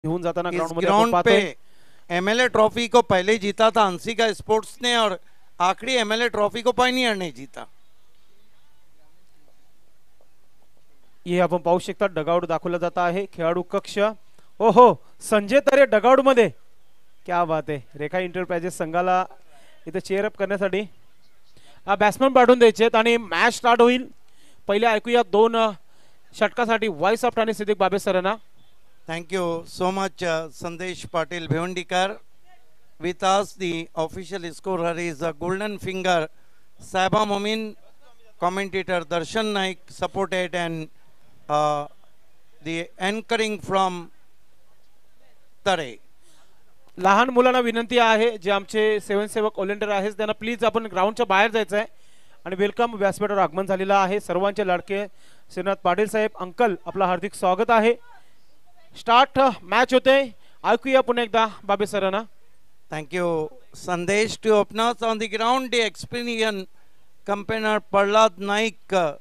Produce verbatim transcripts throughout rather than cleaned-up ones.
घेऊन जाताना इस ग्राउंड मध्ये ग्राउंड आपण पे पाहतोय एमएलए ट्रॉफी को पहले जीता था अंशिका स्पोर्ट्स ने और आखिरी एमएलए ट्रॉफी को पायनियर ने जीता। हे आपण पाहू शकता डगआउट दाखवला जात आहे खेळाडू कक्ष। ओहो संजय तरे डगआउट मध्ये, क्या बात आहे। रेखा एंटरप्राइजेस संघाला इथे चेअर अप करण्यासाठी बॅट्समन पाठवून द्यायचे आणि मॅच स्टार्ट होईल। पहिले ऐकूया दोन षटकासाठी व्हॉइस ऑफ आणि सिद्दीक बाबे सरांना। Thank you so much, uh, Sandesh Patil Bhivandikar. With us, the official scorer is uh, Golden Finger Saiba Momin, commentator Darshan Naik, supported, and uh, the anchoring from Tare. लहान मुलांना विनंती आहे जे आमचे सेवन सेवक व्हॉलंटियर आहेत त्यांना प्लीज आपण ग्राउंडच्या बाहेर जायचं आहे आणि वेलकम व्यासपीठावर आगमन झालेलं आहे। सर्वांचे लाडके श्रीनाथ पाटील साहेब अंकल आपलं हार्दिक स्वागत आहे। स्टार्ट मॅच होते, ऐकूया पुन्हा एकदा बाबे सरांना। Thank you, Sandesh. To open us on the ground, the experienced campaigner Prahlad Naik. uh,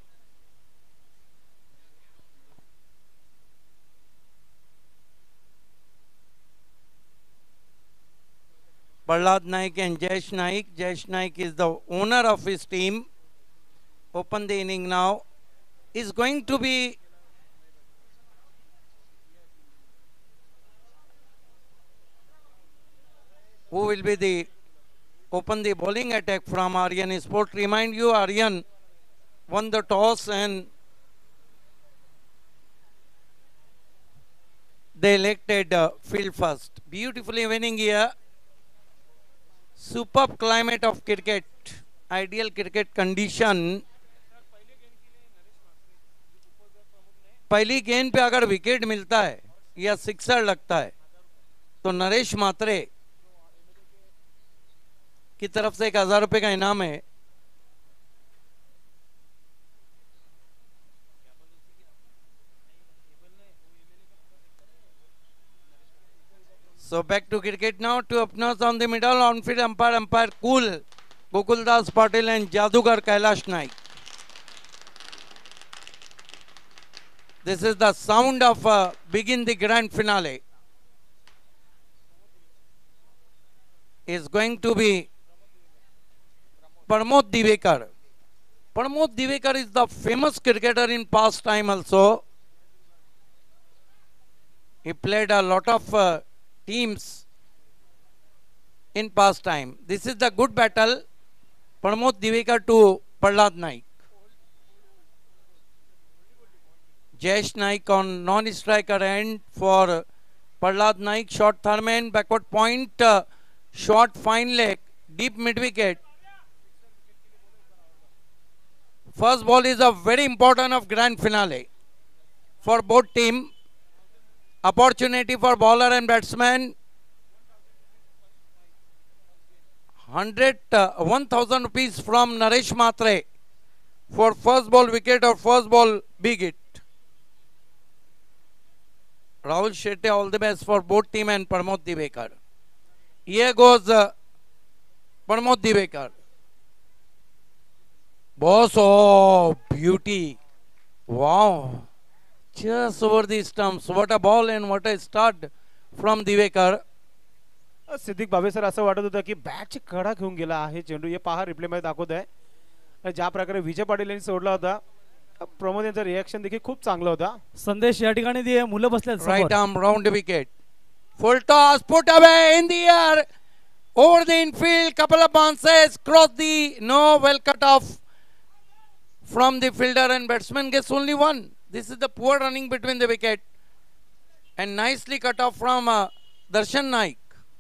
Prahlad Naik and Jayesh Naik. Jayesh Naik is the owner of his team. Open the inning now. Is going to be who will be the open the bowling attack from Aryan Sport. Remind you, Aryan won the toss and they elected uh, field first. Beautifully winning here. Superb climate of cricket, ideal cricket condition. पहली गेंद पे अगर wicket मिलता है या sixer लगता है तो नरेश मात्रे की तरफ से एक हजार रुपए का इनाम है। So back to cricket now. To openers on the middle, on field umpire, umpire cool Gokuldas Patil and Jadugar Kailash Naik. This is the sound of uh, begin the grand finale. Is going to be Pramod Divekar. Pramod Divekar is the famous cricketer in past time also. He played a lot of uh, teams in past time. This is the good battle. Pramod Divekar to Prahlad Naik. Jayesh Naik on non-striker end for Prahlad Naik. Short third man, backward point, uh, short fine leg, deep mid wicket. First ball is a very important of grand finale for both team. Opportunity for bowler and batsman. Hundred, uh, one thousand rupees from Naresh Matre for first ball wicket or first ball big hit. Rahul Shetty, all the best for both team and Pramod Divekar. Here goes uh, Pramod Divekar. Boss, oh, beauty. Wow. Just over the stumps. What a ball and what a start from Divekar. Siddique Babe sir असं वाटत होतं की बॅटची कडा घेऊन गेला आहे चेंडू। हे पहा रिप्ले मध्ये दाखवत आहे ज्या प्रकारे विजय पाटील यांनी सोडला होता। प्रमोद यांचा रिएक्शन देखील खूप चांगला होता। संदेश या ठिकाणी ते मुलं बसले Right arm round the wicket. Full toss put away in the air. Over the infield, couple of bounces, cross the no, well cut off from the fielder and batsman gets only one. This is the poor running between the wicket and nicely cut off from uh, Darshan Naik.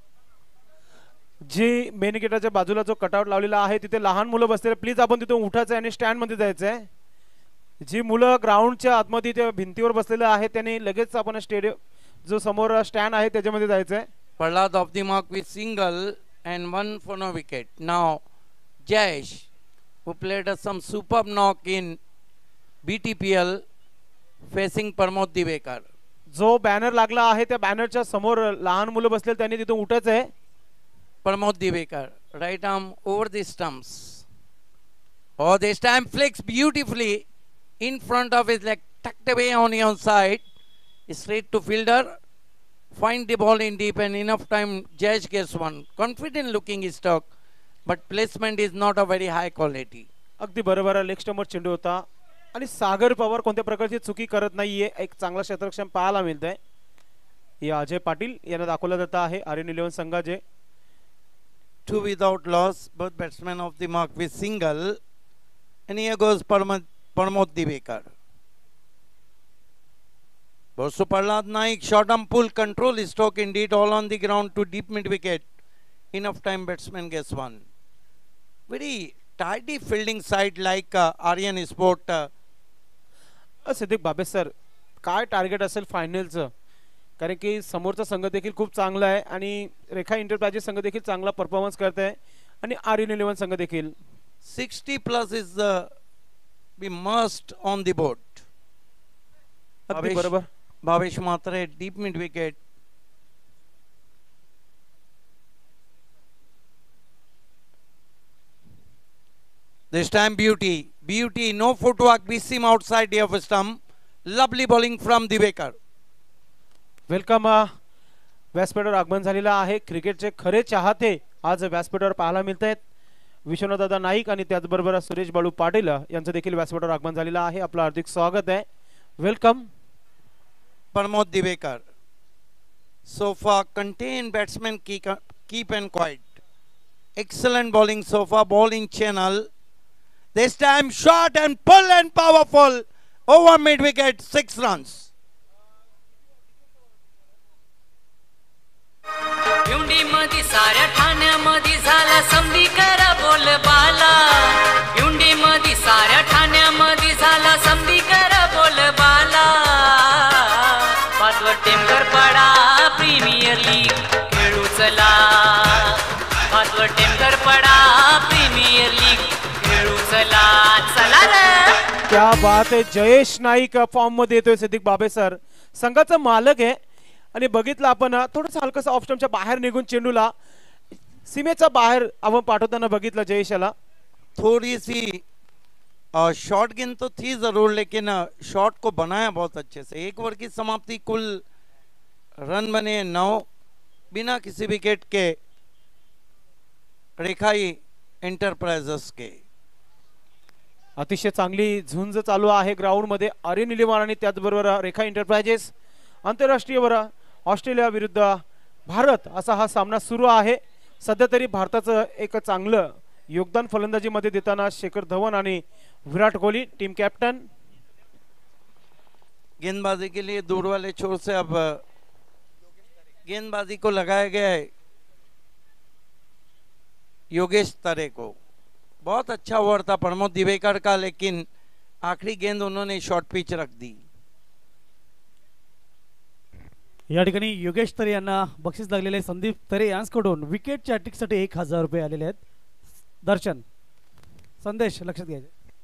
जी main गेटाच्या बाजूला जो cutout लावलेला आहे तिथे लहान मुलं बसलेले, प्लीज आपण तिथे उठायचं आणि स्टँड मध्ये जायचंय। जी मुलं ग्राउंडच्या आतमध्ये त्या भिंतीवर बसलेले आहेत त्यांनी लगेच आपण स्टेडियम जो समोर स्टँड आहे त्याच्यामध्ये जायचंय। Prahlad off the mark with single and one for no wicket. Now Jayesh, who played uh, some superb knock in B T P L, facing Pramod Divekar. जो बॅनर लागला आहे त्या बॅनरच्या समोर लहान मुलं बसलेले त्यांनी तिथे उठायचं आहे। Pramod Divekar, right arm over the stumps. Oh, this time flicks beautifully in front of his leg, tucked away on the onside, straight to fielder. find the ball in deep and enough time Jayesh gets one. Confident looking stroke, but placement is not a very high quality. अगदी बरोबर आहे. Leg स्टंपवर चेंडू होता आणि सागर पवार कोणत्या प्रकारची चुकी करत नाहीये. एक चांगला क्षेत्ररक्षण पाहायला मिळतंय. हे अजय पाटील यांना दाखवलं जात आहे आर्यन इलेव्हन संघाचे. Two without loss, both batsmen of the mark with single, and here goes Parmod, Parmod Divekar. Borsu Prahlad Naik, short arm pull, control stroke indeed, all on the ground to deep mid wicket. Enough time batsman gets one. Very tidy fielding side like uh, Aryan Sport. Uh, Siddiq Babe sir, काय target असेल फायनलचं? कारण की समोरचा संघ देखील खूप चांगला आहे आणि रेखा एंटरप्राइजेस संघ देखील चांगला परफॉर्मन्स करत आहे आणि आर्यन इलेव्हन संघ देखील. sixty plus is uh, be must on the board. अगदी बरोबर. Bhavesh Matre, deep mid wicket. This time beauty, beauty, no footwork, we seam outside the off stump. Lovely bowling from Divekar. Welcome. व्यासपीठावर आगमन झालेला आहे. क्रिकेटचे खरे चाहते आज व्यासपीठावर पाहायला मिळत आहेत. विश्वनाथदादा नाईक आणि त्याचबरोबर सुरेश बाळू पाटील यांचं देखील व्यासपीठावर आगमन झालेलं आहे. आपलं हार्दिक स्वागत आहे. Welcome. Parmod Divekar. So far, contained batsmen keep, keep and quiet. Excellent bowling so far, ball in channel. This time short and pull and powerful. Over mid wicket, six runs. युंडी मधी साऱ्या ठाण्यामध्ये झाला समधी करा बोल बाला. युंडी मधी साऱ्या ठाण्यामध्ये झाला समधी करा बोल बाला. पाचवट टेमकर पडा प्रीमियर लीग खेळू चला. पाचवट टेमकर पडा प्रीमियर लीग खेळू चला. चला रे. क्या बात आहे. जयेश नाईक फॉर्म मध्ये येतोय. सिद्दीक बाबे सर संघाचा मालक आहे आणि बघितलं आपण थोडंसं हलकसं ऑफ स्टंपच्या बाहेर निघून चेंडूला सीमेच्या बाहेर आपण पाठवताना बघितलं जयेशाला. थोड़ी सी शॉर्ट गेंद तो थी जरूर, लेकिन शॉट को बनाया बहुत अच्छे से. एक ओवर की समाप्ति, कुल रन बने नौ, बिना किसी विकेट के रेखाई एंटरप्राइजेस के. अतिशय चांगली झुंज चालू आहे ग्राउंड मध्ये. आर्यन इलेव्हन आणि त्याचबरोबर रेखा एंटरप्राइजेस. आंतरराष्ट्रीयवर ऑस्ट्रेलिया विरुद्ध भारत असा हा सामना सुरू आहे. सध्या तरी भारताचं एक चांगलं योगदान फलंदाजीमध्ये देताना शेखर धवन आणि विराट कोहली टीम कॅप्टन. गेंदबाजी के लिए दूर वाले छोर से अब गेंदबाजी को लगाया गया है योगेश तरे को. बहुत अच्छा ओवर था प्रमोद दिवेकर का, लेकिन आखिरी गेंद उन्होंने शॉर्ट पिच रख दी. या ठिकाणी योगेश तरे यांना बक्षीस लागलेले आहे. संदीप तरे यांच्याकडून विकेटच्या अटॅकसाठी एक हजार रुपये आलेले आहेत. दर्शन संदेश लक्षात घ्यायचे.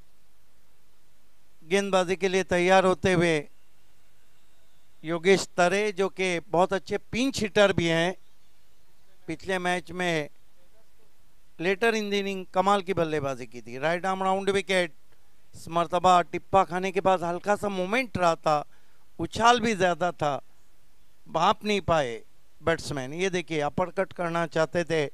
गेंदबाजी के लिए तैयार होते हुए योगेश तरे, जो कि बहुत अच्छे पिंच हिटर भी हैं, पिछले मैच में लेटर इन द इनिंग कमाल की बल्लेबाजी की थी. Right arm round wicket. इस मर्तबा टिप्पा खाने के बाद हल्का सा मोमेंट रहा था, उछाल भी ज्यादा था, भाप नहीं पाए बैट्समैन. ये देखिए अपर कट करना चाहते थे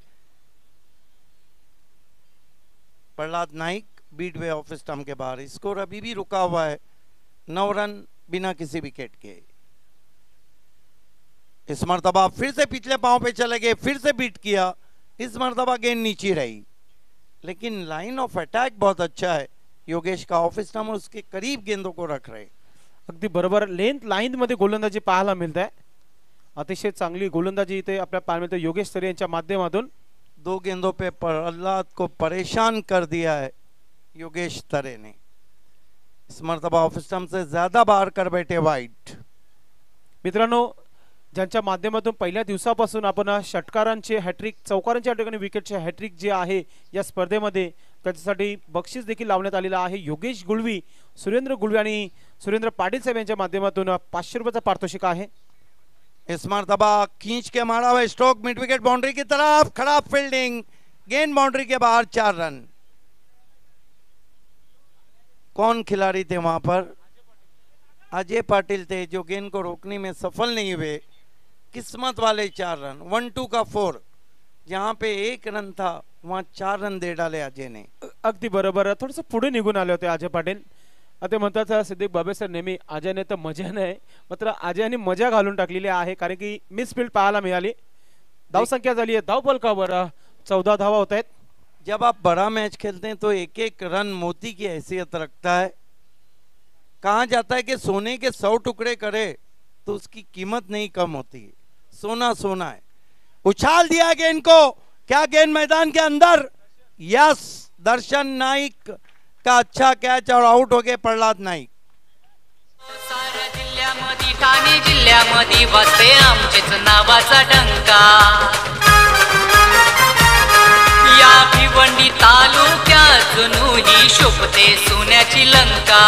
Prahlad Naik, beat way off stump के बाहर. स्कोर अभी भी रुका हुआ है, नौ रन बिना किसी विकेट के. इस मर्तबा फिर से पिछले पांव पे चले गए, फिर से बीट किया. इस मर्तबा गेंद नीचे रही, लेकिन लाइन ऑफ अटैक बहुत अच्छा है योगेश का. ऑफ स्टंप उसके करीब गेंदों को रख रहे. अगदी बरोबर. लेंथ लाईन मध्ये गोलंदाजी पाहायला मिळत आहे. अतिशय चांगली गोलंदाजी इथे आपल्या पाहायला मिळते योगेश तरे यांच्या माध्यमातून. दो गेंदों पे प्रहलाद को परेशान कर दिया है योगेश तरे ने. इस मर्तबा ऑफ स्टंप से ज्यादा बाहर कर बैठे वाइट. मित्रांनो, ज्यांच्या माध्यमातून पहिल्या दिवसापासून आपण षटकारांचे हॅट्रिक, चौकारांच्या या ठिकाणी विकेटचे हॅट्रिक जे आहे या स्पर्धेमध्ये, त्याच्यासाठी बक्षीस देखील लावण्यात आलेलं आहे. योगेश गुळवी, सुरेंद्र गुळवी आणि सुरेंद्र पाटील साहेब यांच्या माध्यमातून पाचशे रुपयाचा पारितोषिक आहे. इस मर्तबा खींच के मारा हुआ स्ट्रोक मिड विकेट बाउंड्री की तरफ. खराब फील्डिंग, गेंद बाउंड्री के बाहर. चार रन. कौन खिलाड़ी थे वहां पर? अजय पाटिल थे, जो गेंद को रोकने में सफल नहीं हुए. किस्मत वाले चार रन, वन टू का फोर, जहाँ पे एक रन था वहाँ चार रन दे डाले अजय ने. अगदी बरोबर. थोडस पुढे निघून आले होते अजय पाटील. आता म्हणतात सिद्दीक बाबे सर नेहमी अजयने तर मजा नाही, मात्र अजयने मजा घालून टाकलेली आहे कारण की मिसफील्ड पाहायला मिळाली. धाव संख्या झाली आहे धाव फलकावर चौदा धावा होत आहेत. जब आप बड़ा मैच खेलते हैं तो एक एक रन मोती की हैसियत रखता है. कहा जाता है कि सोने के सौ टुकड़े करे तो उसकी कीमत नहीं कम होती है. सोना सोना है. उछाल दिया गेंद को, क्या गेंद मैदान के अंदर. यस, दर्शन नाईक का अच्छा कैच और आउट हो गए प्रहलाद नाईक. सारा जिल्ह्यामध्ये ठाणे जिल्ह्यामध्ये वाजते आमचेच नावाचा डंका. या भिवंडी तालुक्यात जणू ही शोभते सोन्याची लंका.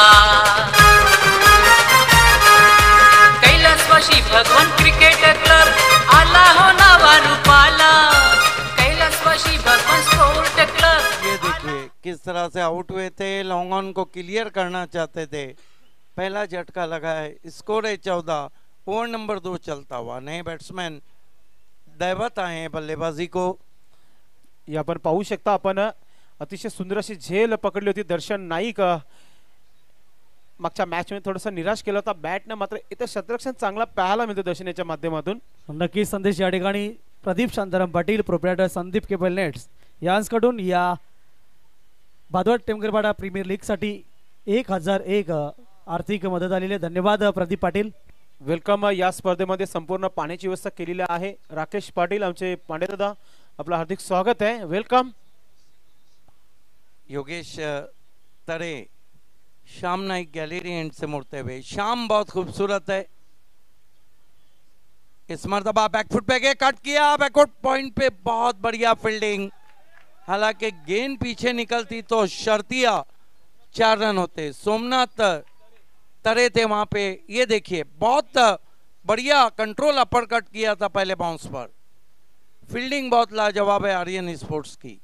कैलासवासी भगवान क्रिकेट क्लब आला हो नावा रूपाला. कैलासवासी भगवान स्पोर्ट क्लब. ये देखिए किस तरह से आउट हुए थे. लॉन्ग ऑन को क्लियर करना चाहते थे, पहला झटका लगा है. स्कोर है चौदह. ओवर नंबर दो चलता हुआ. नए बैट्समैन दैवत आए हैं बल्लेबाजी को. या आपण पाहू शकता आपण अतिशय सुंदर अशी झेल पकडली होती. दर्शन नाईक मागच्या मॅच मध्ये थोडासा निराश केला होता बॅटनं, मात्र इथं शतरक्षण चांगला पाहायला मिळतो दर्शनाच्या माध्यमातून. नक्कीच संदेश या ठिकाणी Pradeep Shantaram Patil, proprietor Sandeep cable nets यांकडून या भादवड टेमगरपाडा प्रीमियर लीग साठी एक हजार एक आर्थिक मदत आलेली. धन्यवाद प्रदीप पाटील. वेलकम. या स्पर्धेमध्ये संपूर्ण पाण्याची व्यवस्था केलेली आहे. राकेश पाटील आमचे पांडे दादा, आपलं हार्दिक स्वागत है. Welcome. Yogesh Tare Shyam Naik gallery end से मुड़ते हुए. श्याम बहुत खूबसूरत है. इस मरतबा बैकफुट पे गए, कट किया बैकवर्ड पॉइंट पे. बहुत बढ़िया फील्डिंग. हालांकि गेंद पीछे निकलती तो शर्तिया चार रन होते. सोमनाथ तरे थे वहां पे. ये देखिए बहुत बढ़िया कंट्रोल अपर कट किया था पहले बाउंस पर. फील्डिंग बहुत लाजवाब है आर्यन स्पोर्ट्स की.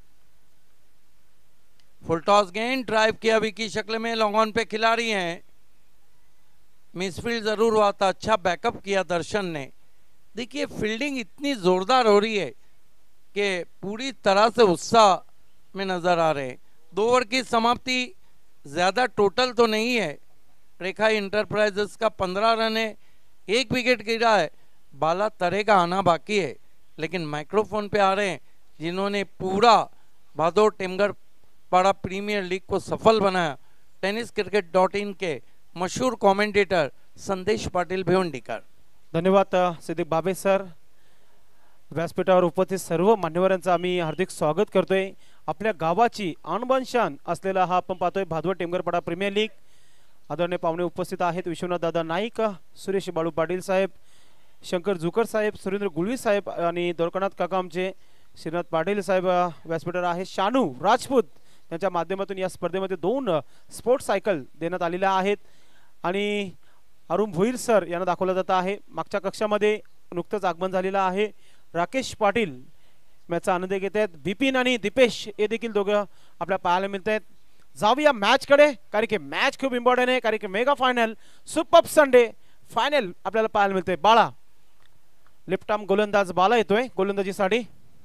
फुल टॉस गेंद ड्राइव किया विकी शक्ल में. लॉन्ग ऑन पे खिलाड़ी हैं. मिसफील्ड जरूर हुआ था, अच्छा बैकअप किया दर्शन ने. देखिए फील्डिंग इतनी जोरदार हो रही है कि पूरी तरह से उत्साह में नजर आ रहे हैं. दो ओवर की समाप्ति, ज्यादा टोटल तो नहीं है. रेखा इंटरप्राइजेस का पंद्रह रन है, एक विकेट गिरा है. बाला तरे का आना बाकी है, लेकिन माइक्रोफोन पे आ रहे हैं जिन्होंने पूरा भादोड़ टेमगर पाड़ा प्रीमियर लीग को सफल बनाया. टेनिस क्रिकेट डॉट इन के मशहूर कमेंटेटर संदेश पाटील भिवंडीकर. धन्यवाद सिद्दीक बाबे सर. व्यासपीठावर उपस्थित सर्व मान्यवरांचं आम्ही हार्दिक स्वागत करतोय. आपल्या गावाची आणबाणशान असलेला हा आपण पाहतोय भादवड टेमगरपाडा प्रीमियर लीग. आदरणीय पाहुणे उपस्थित आहेत. विश्वनाथ दादा नाईक, सुरेश बाळू पाटील साहेब, शंकर जुकर साहेब, सुरेंद्र गुळवी साहेब आणि द्वारकानाथ काका आमचे श्रीनाथ पाटील साहेब व्यासपीठावर आहे. शानू राजपूत त्यांच्या माध्यमातून या स्पर्धेमध्ये दोन स्पोर्ट्स सायकल देण्यात आलेल्या आहेत आणि अरुण भोईर सर यांना दाखवलं जात आहे. मागच्या कक्षामध्ये नुकतंच आगमन झालेलं आहे. राकेश पाटील मॅचचा आनंद घेत आहेत. बिपिन आणि दीपेश हे देखील दोघं आपल्या पाहायला मिळत आहेत. जाऊया मॅच कडे, कारण की मॅच खूप इम्पॉर्टंट आहे, कारण की mega final super Sunday final आपल्याला पाहायला मिळते. बाळा लेफ्ट आर्म गोलंदाज बाला येतोय गोलंदाजीसाठी.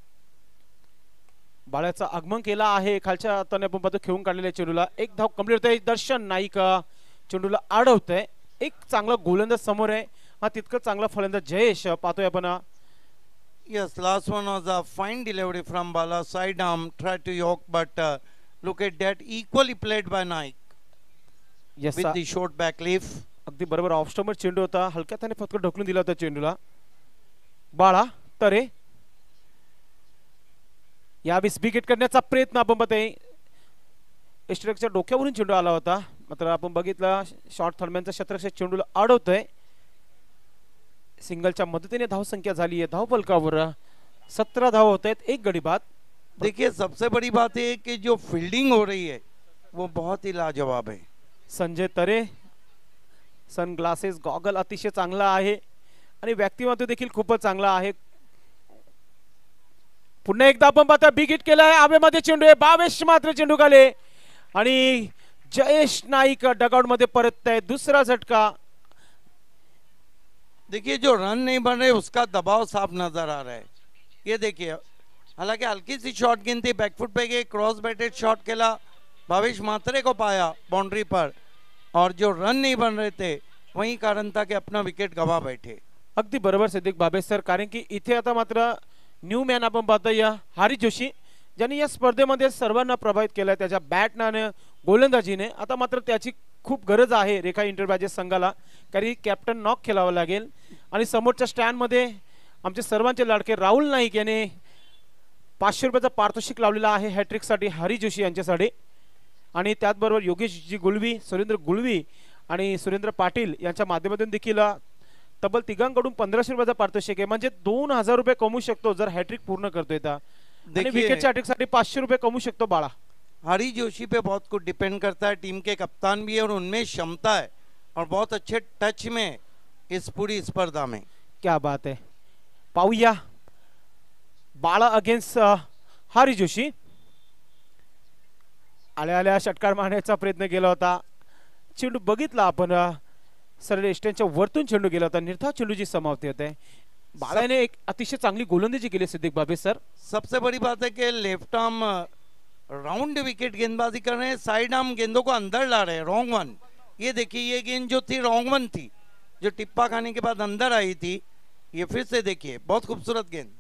बाळ्याचं आगमन केला आहे. खालच्या हाताने आपण पाहतो खेळून काढलेल्या चेंडूला एक धाव कंप्लीट होते. दर्शन नाईक चेंडूला अडवतोय. एक चांगला गोलंदाज समोर आहे. हा तितकं चांगला फलंदाज जयेश पाहतोय आपण. Yes, last one was a fine delivery from Bala. Side arm, tried to yoke, but uh, look at that, equally played by Naik Yes, with the short back leaf. अगदी बरोबर. ऑफ स्टंपर चेंडू होता, हलक्या त्याने फक्त ढकलून दिला होता चेंडूला. बाळा तरे यावेळेस विकेट करण्याचा प्रयत्न आपण बघतोय. एस्ट्रेकच्या डोक्यावरून चेंडू आला होता, मात्र आपण बघितलं शॉर्ट थर्मॅनचा शतरक्षक चेंडूला अडवतोय. सिंगलच्या मदतीने धाव संख्या झाली आहे. धाव फलकावर सत्रह धाव होत आहेत, एक गडी बाद. देखिए सबसे बड़ी बात है कि जो फील्डिंग हो रही है वो बहुत ही लाजवाब है. संजय तरे सनग्लासेस गॉगल अतिशय चांगला आहे आणि व्यक्तिमत्व देखील खूपच चांगला आहे. पुन्हा एकदा आपण पाहता विकेट केलाय. आवेमध्ये चेंडू आहे, बावेश मात्र चेंडू खाले आणि जयेश नाईक डगआउट मध्ये परत आहे. दुसरा झटका देखिए जो रन नहीं बन रहे उसका दबाव साफ नजर आ रहा है। ये देखिए, हालांकि हल्की सी शॉट गेंद थी, बैकफुट पे गई, क्रॉस बैटेड शॉट खेला, भावेश म्हात्रे को पाया बाउंड्री पर, और जो रन नहीं बन रहे थे वही कारण था कि अपना विकेट गवा बैठे। अगदी बरोबर सिद्दीक बाबे सर, कारण की इथे आता मात्र न्यू मॅन आपण पाहतोय हरी जोशी, ज्यांनी या स्पर्धेमध्ये सर्वांना प्रभावित केलं त्याच्या बॅटने गोलंदाजीने। आता मात्र त्याची खूप गरज आहे रेखा इंटरप्राइजेस संघाला, कारण कॅप्टन नॉक खेळावं लागेल। आणि समोरच्या स्टँडमध्ये आमचे सर्वांचे लाडके राहुल नाईक याने पाचशे रुपयाचा पारितोषिक लावलेला आहे हॅट्रिकसाठी हरी जोशी यांच्यासाठी। आणि त्याचबरोबर योगेशजी गुलवी, सुरेंद्र गुलवी आणि सुरेंद्र पाटील यांच्या माध्यमातून देखील तब्बल तिघांकडून पंधराशे रुपयाचा पारितोषिक आहे, म्हणजे दोन हजार रुपये कमवू शकतो जर हॅट्रिक पूर्ण करतोय तर। विकेटच्या हॅट्रिकसाठी पाचशे रुपये कमवू शकतो बाळा। हरी जोशी पे बहुत कुछ डिपेंड करता है, टीम के कप्तान भी है और उनमें क्षमता है और बहुत अच्छे टच में इस पूरी स्पर्धा में। क्या बात है, पाहूया बाळा अगेन्स्ट हरी जोशी। आल्या आल्या षटकार मारण्याचा प्रयत्न केला होता, चेंडू बघितला आपण सरळ स्टँडच्या वरतून चेंडू गेला होता, निर्धाव चेंडूची समाप्ती होते। बाळा ने एक अतिशय चांगली गोलंदाजी केली सिद्दीक बाबे सर। सबसे बड़ी बात है कि लेफ्ट आर्म राउंड विकेट गेंदबाजी कर रहे हैं, साइड आर्म गेंदों को अंदर ला रहे हैं, रॉन्ग वन। ये देखिए ये गेंद जो थी रॉन्ग वन थी, जो टिप्पा खाने के बाद अंदर आई थी, ये फिर से देखिए बहुत खूबसूरत गेंद।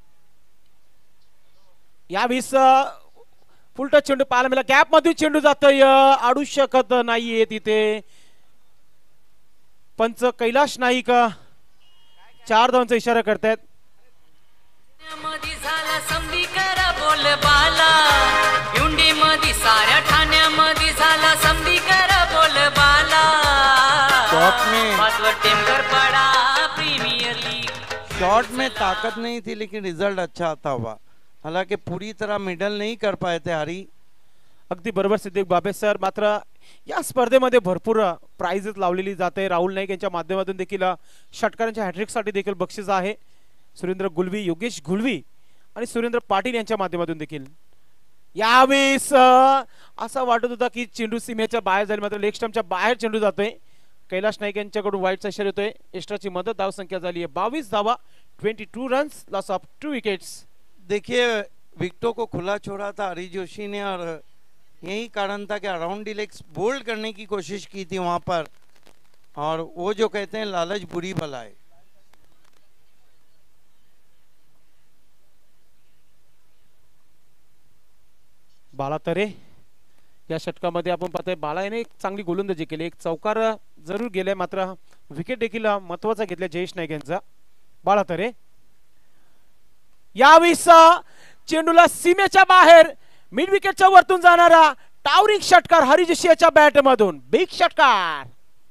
यावेळेस फुलटच चेंडू पाहायला मिळाला, गॅप मध्ये चेंडू जातोय, अडू शकत नाहीये तिथे पंच कैलाश नाईक चार धावांचा इशारा करतायत। मध्ये झाला संधी करा बोल बाला, युंडी मध्ये साऱ्या ठाण्यामध्ये झाला संधी करा बोल बाला। शॉट में पाचवट टेमकर पडा प्रीमियर लीग। शॉट में ताकत नहीं थी लेकिन रिजल्ट अच्छा आता हुआ, हालांकि पूरी तरह मिडल नहीं कर पाए थे हरी। अगदी बरोबर सिद्दीक बाबे सर, मात्र या स्पर्धेमध्ये भरपूर प्राइजेस लावलेली जाते। राहुल नाईक यांच्या माध्यमातून देखील षटकारांच्या हॅट्रिकसाठी देखील बक्षीस आहे। सुरेंद्र गुलवी, योगेश गुलवी आणि सुरेंद्र पाटील यांच्या माध्यमातून देखील यावेळेस असं वाटत होता की चेंडू सीमेच्या बाहेर जाईल, मात्र लेग स्टंपच्या बाहेर चेंडू जातोय। कैलाश नाईक यांच्याकडून वाईटचा इशारा येतोय, एक्स्ट्राची मदत धाव संख्या झाली आहे बावीस धावा, बावीस runs, loss of two wickets. देखिए विकेटों को खुला छोड़ा था हरी जोशी ने और यही कारण था कि अराउंड दी लेग्स बोल्ड करने की कोशिश की थी वहां पर, और वो जो कहते हैं लालच बुरी बला है। बाळा तरे या षटकामध्ये आपण पाहतोय, बाळा याने एक चांगली गोलंदाजी केली, एक चौकार जरूर गेले, मात्र विकेट देखील महत्वाचा घेतला जयेश नाईक यांचा। बाळा तरे यावेळेस चेंडूला सीमेच्या बाहेर मिड विकेटच्या वरतून जाणारा टावरिंग षटकार हरी जोशी याच्या बॅट मधून, बिग षटकार।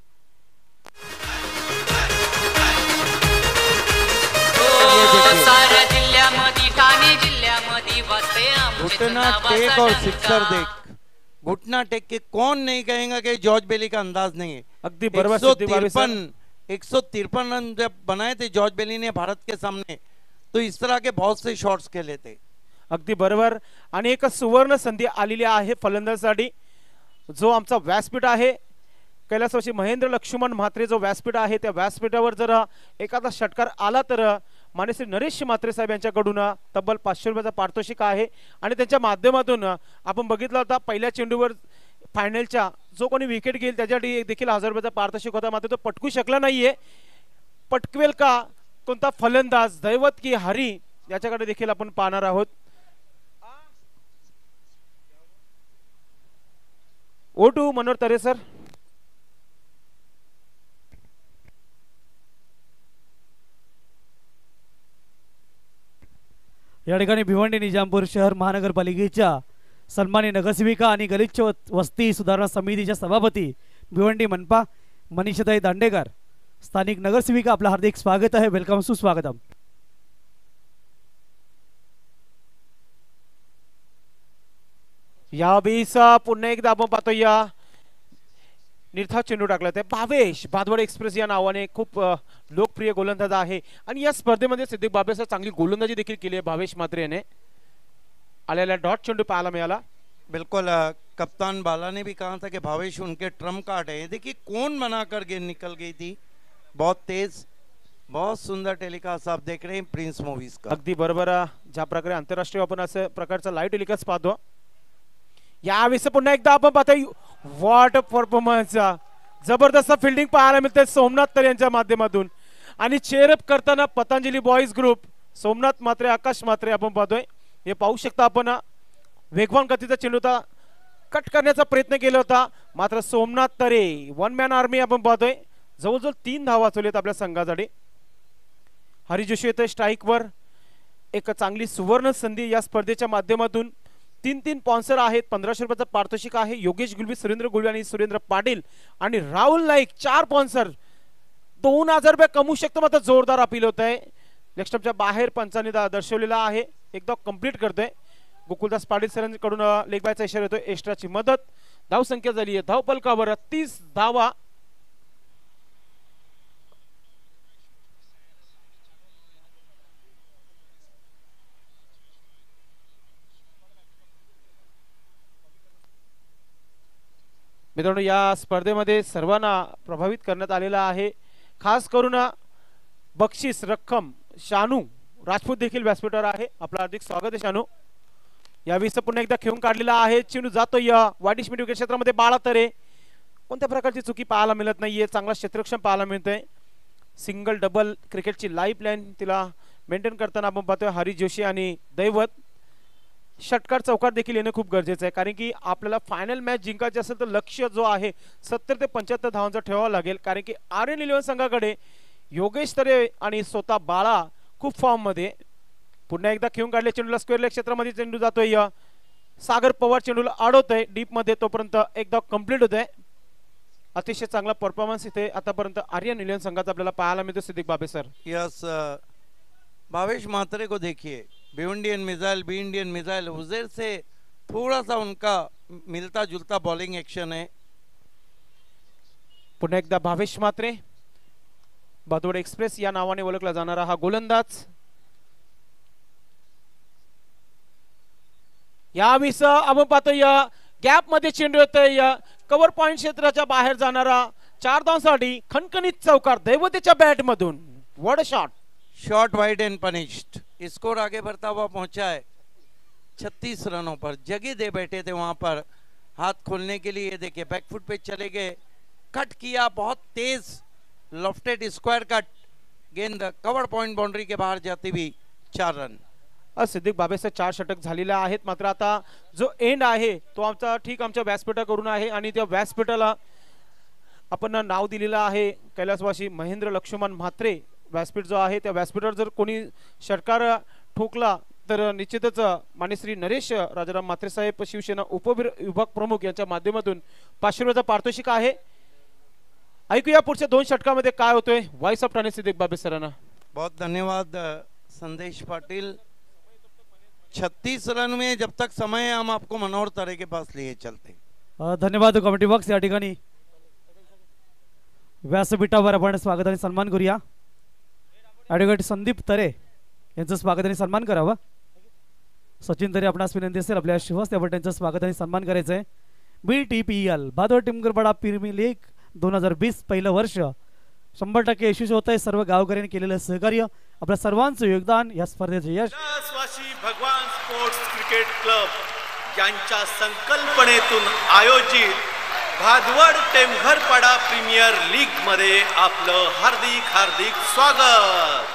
साऱ्या जिल्ह्यामध्ये ठाणे जिल्ह्यामध्ये वाजते आमचे घुटना टेक और सिक्सर देख, घुटना टेक के कौन नहीं कहेगा कि जॉर्ज बेली का अंदाज नहीं है। अगदी बरोबर एक सौ सिद्दीक बाबे सर। तिरपन एक सौ तिरपन रन जब बनाए थे जॉर्ज बेली ने भारत के सामने, तो इस तरह के बहुत से शॉट्स खेले थे। अगदी बरोबर, आणि एक सुवर्ण संधी आलेली आहे फलंदाजासाठी, जो आमचा व्यासपीठ आहे कैलासवासी महेंद्र लक्ष्मण म्हात्रे, जो व्यासपीठ आहे त्या व्यासपीठावर जर एखादा षटकार आला तर मानसी नरेश म्हात्रे साहेब यांच्याकडून तब्बल पाचशे रुपयाचा पारितोषिक आहे। आणि त्यांच्या माध्यमातून आपण बघितलं होता पहिल्या चेंडूवर फायनलच्या जो कोणी विकेट घेईल त्याच्यासाठी देखील हजार रुपयाचा पारितोषिक होता, मात्र तो पटकू शकला नाहीये। पटकवेल का कोणता फलंदाज, दैवत की हरी, याच्याकडे देखील आपण पाहणार आहोत। Over to Manohar Tare sir. या ठिकाणी भिवंडी निजामपूर शहर महानगरपालिकेच्या सन्मानी नगरसेविका आणि गलिच्छ वस्ती सुधारणा समितीच्या सभापती भिवंडी मनपा मनीषाताई दांडेकर, स्थानिक नगरसेविका, आपलं हार्दिक स्वागत आहे, वेलकम सुस्वागतम। यावेळेस पुन्हा एकदा आपण पाहतोय निर्धाव चेंडू टाकला ते भावेश भादवड एक्सप्रेस या नावाने खूप लोकप्रिय गोलंदाज आहे, आणि या स्पर्धेमध्ये सिद्दीक बाबेसह चांगली गोलंदाजी देखील केली आहे भावेश म्हात्रे याने। आलेला डॉट चेंडू पाहायला मिळाला। बिल्कुल, कप्तान बाला ने भी कहा था कि भावेश उनके ट्रम्प कार्ड है। देखिए कौन बनाकर गेंद निकल गई थी, बहुत तेज बहुत सुंदर टेलिकास्ट आप देख रहे हैं प्रिंस मूवीज का. अगदी बरोबर आहे. ज्या प्रकारे आंतरराष्ट्रीय आपण असं प्रकारचा लाईव्ह टेलिकास्ट पाहतो, यावेळेस पुन्हा एकदा आपण पाहतोय व्हॉट परफॉर्मन्स, जबरदस्त फिल्डिंग पाहायला मिळते सोमनाथ तर यांच्या माध्यमातून. आणि चेअरअप करताना पतंजली बॉईज ग्रुप, सोमनाथ मात्रे, आकाश मात्रे आपण पाहतोय. हे पाहू शकता आपण, वेगवान गतीचा चेंडू होता, कट करण्याचा प्रयत्न केला होता, मात्र Somnath Tare one man army आपण पाहतोय. जवळजवळ तीन धावा वाचवलेत आपल्या संघासाठी. हरी जोशी येतोय स्ट्राईकवर. एक चांगली सुवर्ण संधी या स्पर्धेच्या माध्यमातून. तीन तीन स्पॉन्सर आहेत, पंधराशे रुपयाचा पारितोषिक आहे. योगेश गुलबी, सुरेंद्र गुलबी आणि सुरेंद्र पाटील आणि राहुल नाईक, चार स्पॉन्सर. दोन हजार रुपये कमवू शकतो. मात्र जोरदार अपील होत आहे. लेगस्टम्पच्या बाहेर पंचांनी दर्शवलेला आहे. एकदा कंप्लीट करतोय गोकुलदास पाटील सरांकडून. लेग बायचा इशारा येतोय, एक्स्ट्राची मदत. धाव संख्या झाली आहे धाव पलकावर तीस धावा. मित्रांनो, या स्पर्धेमध्ये सर्वांना प्रभावित करण्यात आलेला आहे. खास करून बक्षीस रक्कम शानू राजपूत देखील व्यासपीठावर आहे. आपलं हार्दिक स्वागत आहे शानू. यावेळी पुन्हा एकदा खेळून काढलेला आहे. चेंडू जातो या वाईट विकेट क्षेत्रामध्ये. बाळा तरे, कोणत्या प्रकारची चुकी पाहायला मिळत नाहीये. चांगला क्षेत्ररक्षण पाहायला मिळतंय. सिंगल डबल क्रिकेटची लाईफ लाईन तिला मेंटेन करताना आपण पाहतोय हरी जोशी आणि दैवत. षटकार चौकार देखील येणं खूप गरजेचं आहे, कारण की आपल्याला फायनल मॅच जिंकायची असेल तर लक्ष जो आहे सत्तर ते पंच्याहत्तर धावांचा ठेवावा लागेल. कारण की आर्यन इलेव्हन संघाकडे योगेश तरे आणि स्वतः बाळा खूप फॉर्म मध्ये. पुन्हा एकदा खेळून काढले चेंडूला स्क्वेअर लेग क्षेत्रामध्ये. चेंडू जातोय सागर पवार, चेंडूला अडवतोय डीप मध्ये. तोपर्यंत एकदा कंप्लीट होत आहे. अतिशय चांगला परफॉर्मन्स इथे आतापर्यंत आर्यन इलेव्हन संघाचा आपल्याला पाहायला मिळतो. सिद्दीक बाबे सर. यस, भावेश मात्रे को देखिए, be Indian missile be Indian missile उजेर से थोड़ा सा उनका मिलता जुलता बॉलिंग एक्शन है. पुन्हा एकदा भावेश मात्रे, बादोड एक्सप्रेस या नावाने ओळखला जाणारा हा गोलंदाज. यावेळी आपण पाहतोय गॅप मध्ये चेंडू येतोय. कव्हर पॉइंट क्षेत्राच्या बाहेर जाणारा चार धावांसाठी खणखणीत चौकार दैवतेच्या बॅट मधून. What a shot. Shot wide and punished. Score आगे बढ़ता हुआ पहुंचा है छत्तीस रनों पर. जगह दे बैठे थे वहां पर हाथ खोलने के लिए. देखिए बैकफुट पे चले गए, कट किया, बहुत तेज लॉफ्टेड स्क्वायर कट. गेंद कवर पॉइंट बाउंड्री के बाहर जाती हुई चार रन. सिद्दीक बाबेचे चार षटक झालेले आहेत. मात्र आता जो एंड आहे तो आमचा ठीक आमच्या व्यासपीठाकडून आहे. आणि त्या व्यासपीठाला आपण नाव दिलेलं आहे कैलासवासी महेंद्र लक्ष्मण म्हात्रे व्यासपीठ जो आहे. त्या व्यासपीठावर जर कोणी षटकार ठोकला तर निश्चितच मान्य श्री नरेश राजाराम म्हात्रे साहेब शिवसेना उपविभाग प्रमुख यांच्या माध्यमातून पाचशे रुपयाचा पारितोषिक आहे. ऐकूया पुढच्या दोन षटकामध्ये काय होतोय. व्हॉइस ऑफ ठाणे सिद्दीक बाबे सरांना. बहुत धन्यवाद संदेश पाटिल. छत्तीस रन में जब तक समय है हम आपको मनोहर तरे के पास लिए चलते. धन्यवाद कमिटी बॉक्स. या ठिकाणी व्यासपीठावर आपण स्वागत आणि सन्मान करूया. ॲडव्होकेट संदीप तरे यांचं स्वागत आणि सन्मान करावं. सचिन तरे आपणास विनंती असेल आपल्या शिवस्ते आपण त्यांचं स्वागत आणि सन्मान करायचं आहे. B T P L Bhadwad Timgarpada premier league दोन हजार वीस पहिलं वर्ष शंभर टक्के यशस्वी होत आहे. सर्व गावकऱ्यांनी केलेलं सहकार्य, आपल्या सर्वांचं योगदान या स्पर्धेचं यश. कैलासवासी भगवान स्पोर्ट्स क्रिकेट क्लब यांच्या संकल्पनेतून आयोजित भादवड टेमघरपाडा प्रीमियर लीग मध्ये आपलं हार्दिक हार्दिक स्वागत.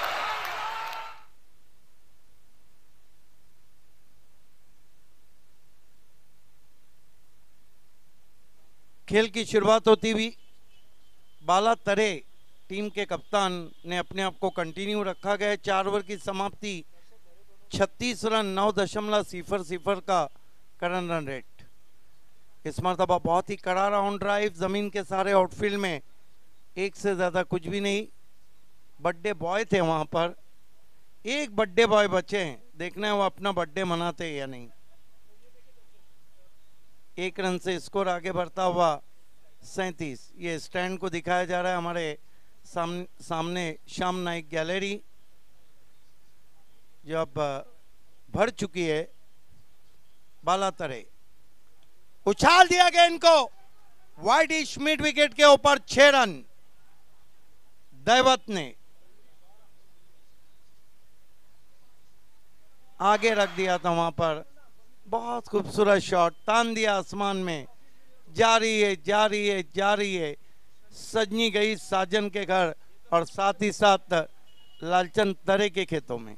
खेल की शुरुआत होती हुई बाला तरे टीम के कप्तान ने अपने आप को कंटिन्यू रखा गया. चार ओवर की समाप्ति छत्तीस रन नौ दशमलव सिफर सिफर का करंट रन रेट. इस मरतबा बहुत ही कड़ा राउंड ड्राइव. जमीन के सारे आउटफील्ड में एक से ज्यादा कुछ भी नहीं. बर्थडे बॉय थे वहां पर, एक बर्थडे बॉय बचे हैं. देखना है वो अपना बर्थडे मनाते हैं या नहीं. एक रन से स्कोर आगे बढ़ता हुआ सैंतीस. ये स्टैंड को दिखाया जा रहा है हमारे सामने सामने श्याम नाइक गैलरी जो अब भर चुकी है. बाला तरे उछाल दिया गया इनको वाइड मिड विकेट के ऊपर छह रन. दैवत ने आगे रख दिया था वहां पर, बहुत खूबसूरत शॉट, तान दिया आसमान में, जा रही है जा रही है जा रही है, सजनी गई साजन के घर और साथ ही साथ लालचंद तरे के खेतों में।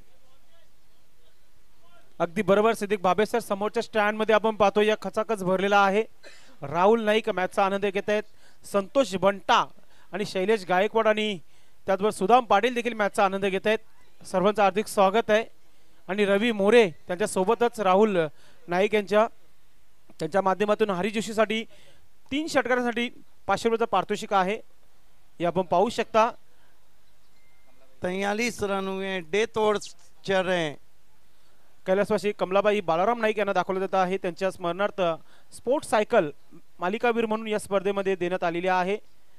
अगदी बरोबर सिद्दीक भाबे सर, समोरच्या स्टँड मध्ये आपण पाहतो या खचाखच भरलेला आहे। राहुल नाईक मॅचचा आनंद घेत आहेत, संतोष बंटा आणि शैलेश गायकवाड आणि त्याचबरोबर सुदाम पाटील देखील मॅचचा आनंद घेत आहेत। सर्वांचं हार्दिक स्वागत आहे। आणि रवी मोरे त्यांच्या सोबतच राहुल नाईक यांच्या त्यांच्या माध्यमातून हरी जोशीसाठी तीन षटकारांसाठी पाचशे रुपयाचं पारितोषिक आहे, हे आपण पाहू शकता। तैयालीस रन हुए, डेथ ओवर्स चल रहे हैं। कैलासवासी कमलाबाई बालाराम नाईक यांना दाखवलं जात आहे, त्यांच्या स्मरणार्थ स्पोर्ट्स सायकल मालिकावीर म्हणून या स्पर्धेमध्ये देण्यात आलेली आहे।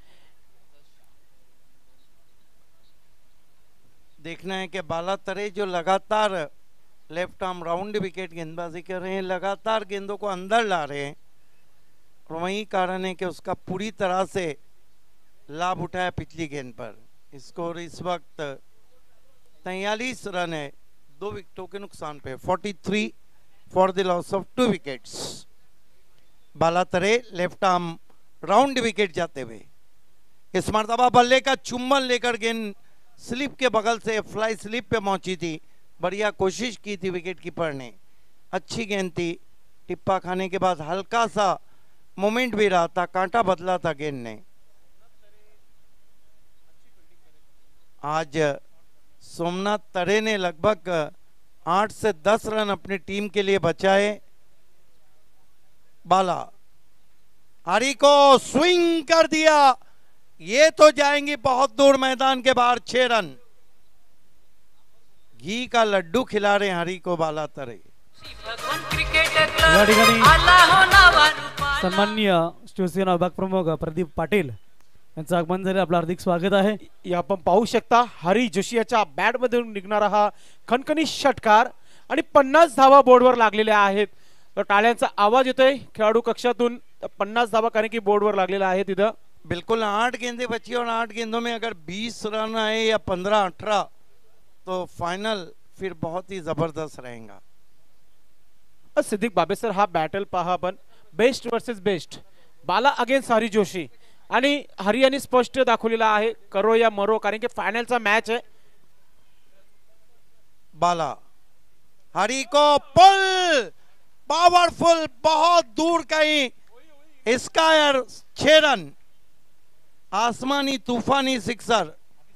देखना है कि बाला तरे जो लगातार लेफ्ट आर्म राउंड विकेट गेंदबाजी कर रहे हैं, लगातार गेंदों को अंदर ला रहे हैं, और वही कारण है कि उसका पूरी तरह से लाभ उठाया पिछली गेंद पर। स्कोर इस वक्त तैयालीस रन है, दो विकेटों के नुकसान पे, तैंतालीस for the loss of two wickets. Bala Tare left arm round wicket जाते हुए, इस मरतबा बल्ले का चुम्बन लेकर गेंद स्लिप के बगल से फ्लाई स्लिप पे पहुंची थी, बढ़िया कोशिश की थी विकेट कीपर ने, अच्छी गेंद थी। टिप्पा खाने के बाद हल्का सा मोमेंट भी रहा था, कांटा बदला था गेंद ने। आज सोमनाथ तरे ने लगभग आठ से दस रन अपनी टीम के लिए बचाए। बाला हरी को स्विंग कर दिया, ये तो जाएंगी बहुत दूर मैदान के बाहर, छह रन। घी का लड्डू खिला रहे हरी को बाला तरे। या ठिकाणी सन्माननीय शिवसेना विभाग प्रमुख प्रदीप पाटील यांचं आगमन झाले, आपलं हार्दिक स्वागत आहे। या आपण पाहू शकता हरी जोशी याच्या बॅट मधून निघणारा हा खणखणी षटकार आणि पन्नास धावा बोर्डवर लागलेल्या आहेत। तर टाळ्यांचा आवाज येतोय खेळाडू कक्षातून, पन्नास धावा कारण की बोर्डवर लागलेला आहे तिथं। बिल्कुल आठ गेंदें बची और आठ गेंदों में अगर बीस रन आए या पंद्रह अठारह तो फाइनल फिर बहुत ही जबरदस्त रहेगा। सिद्दीक बाबे सर, हा बॅटल पहा आपण, best versus best, Bala against Hari Joshi, आणि हरी यांनी स्पष्ट दाखवलेला आहे करो या मरो, कारण की फायनलचा मॅच आहे। बाला हरी को पुल पावरफुल, बहुत दूर कहीं स्कायर, छह रन, आसमानी तूफानी सिक्सर।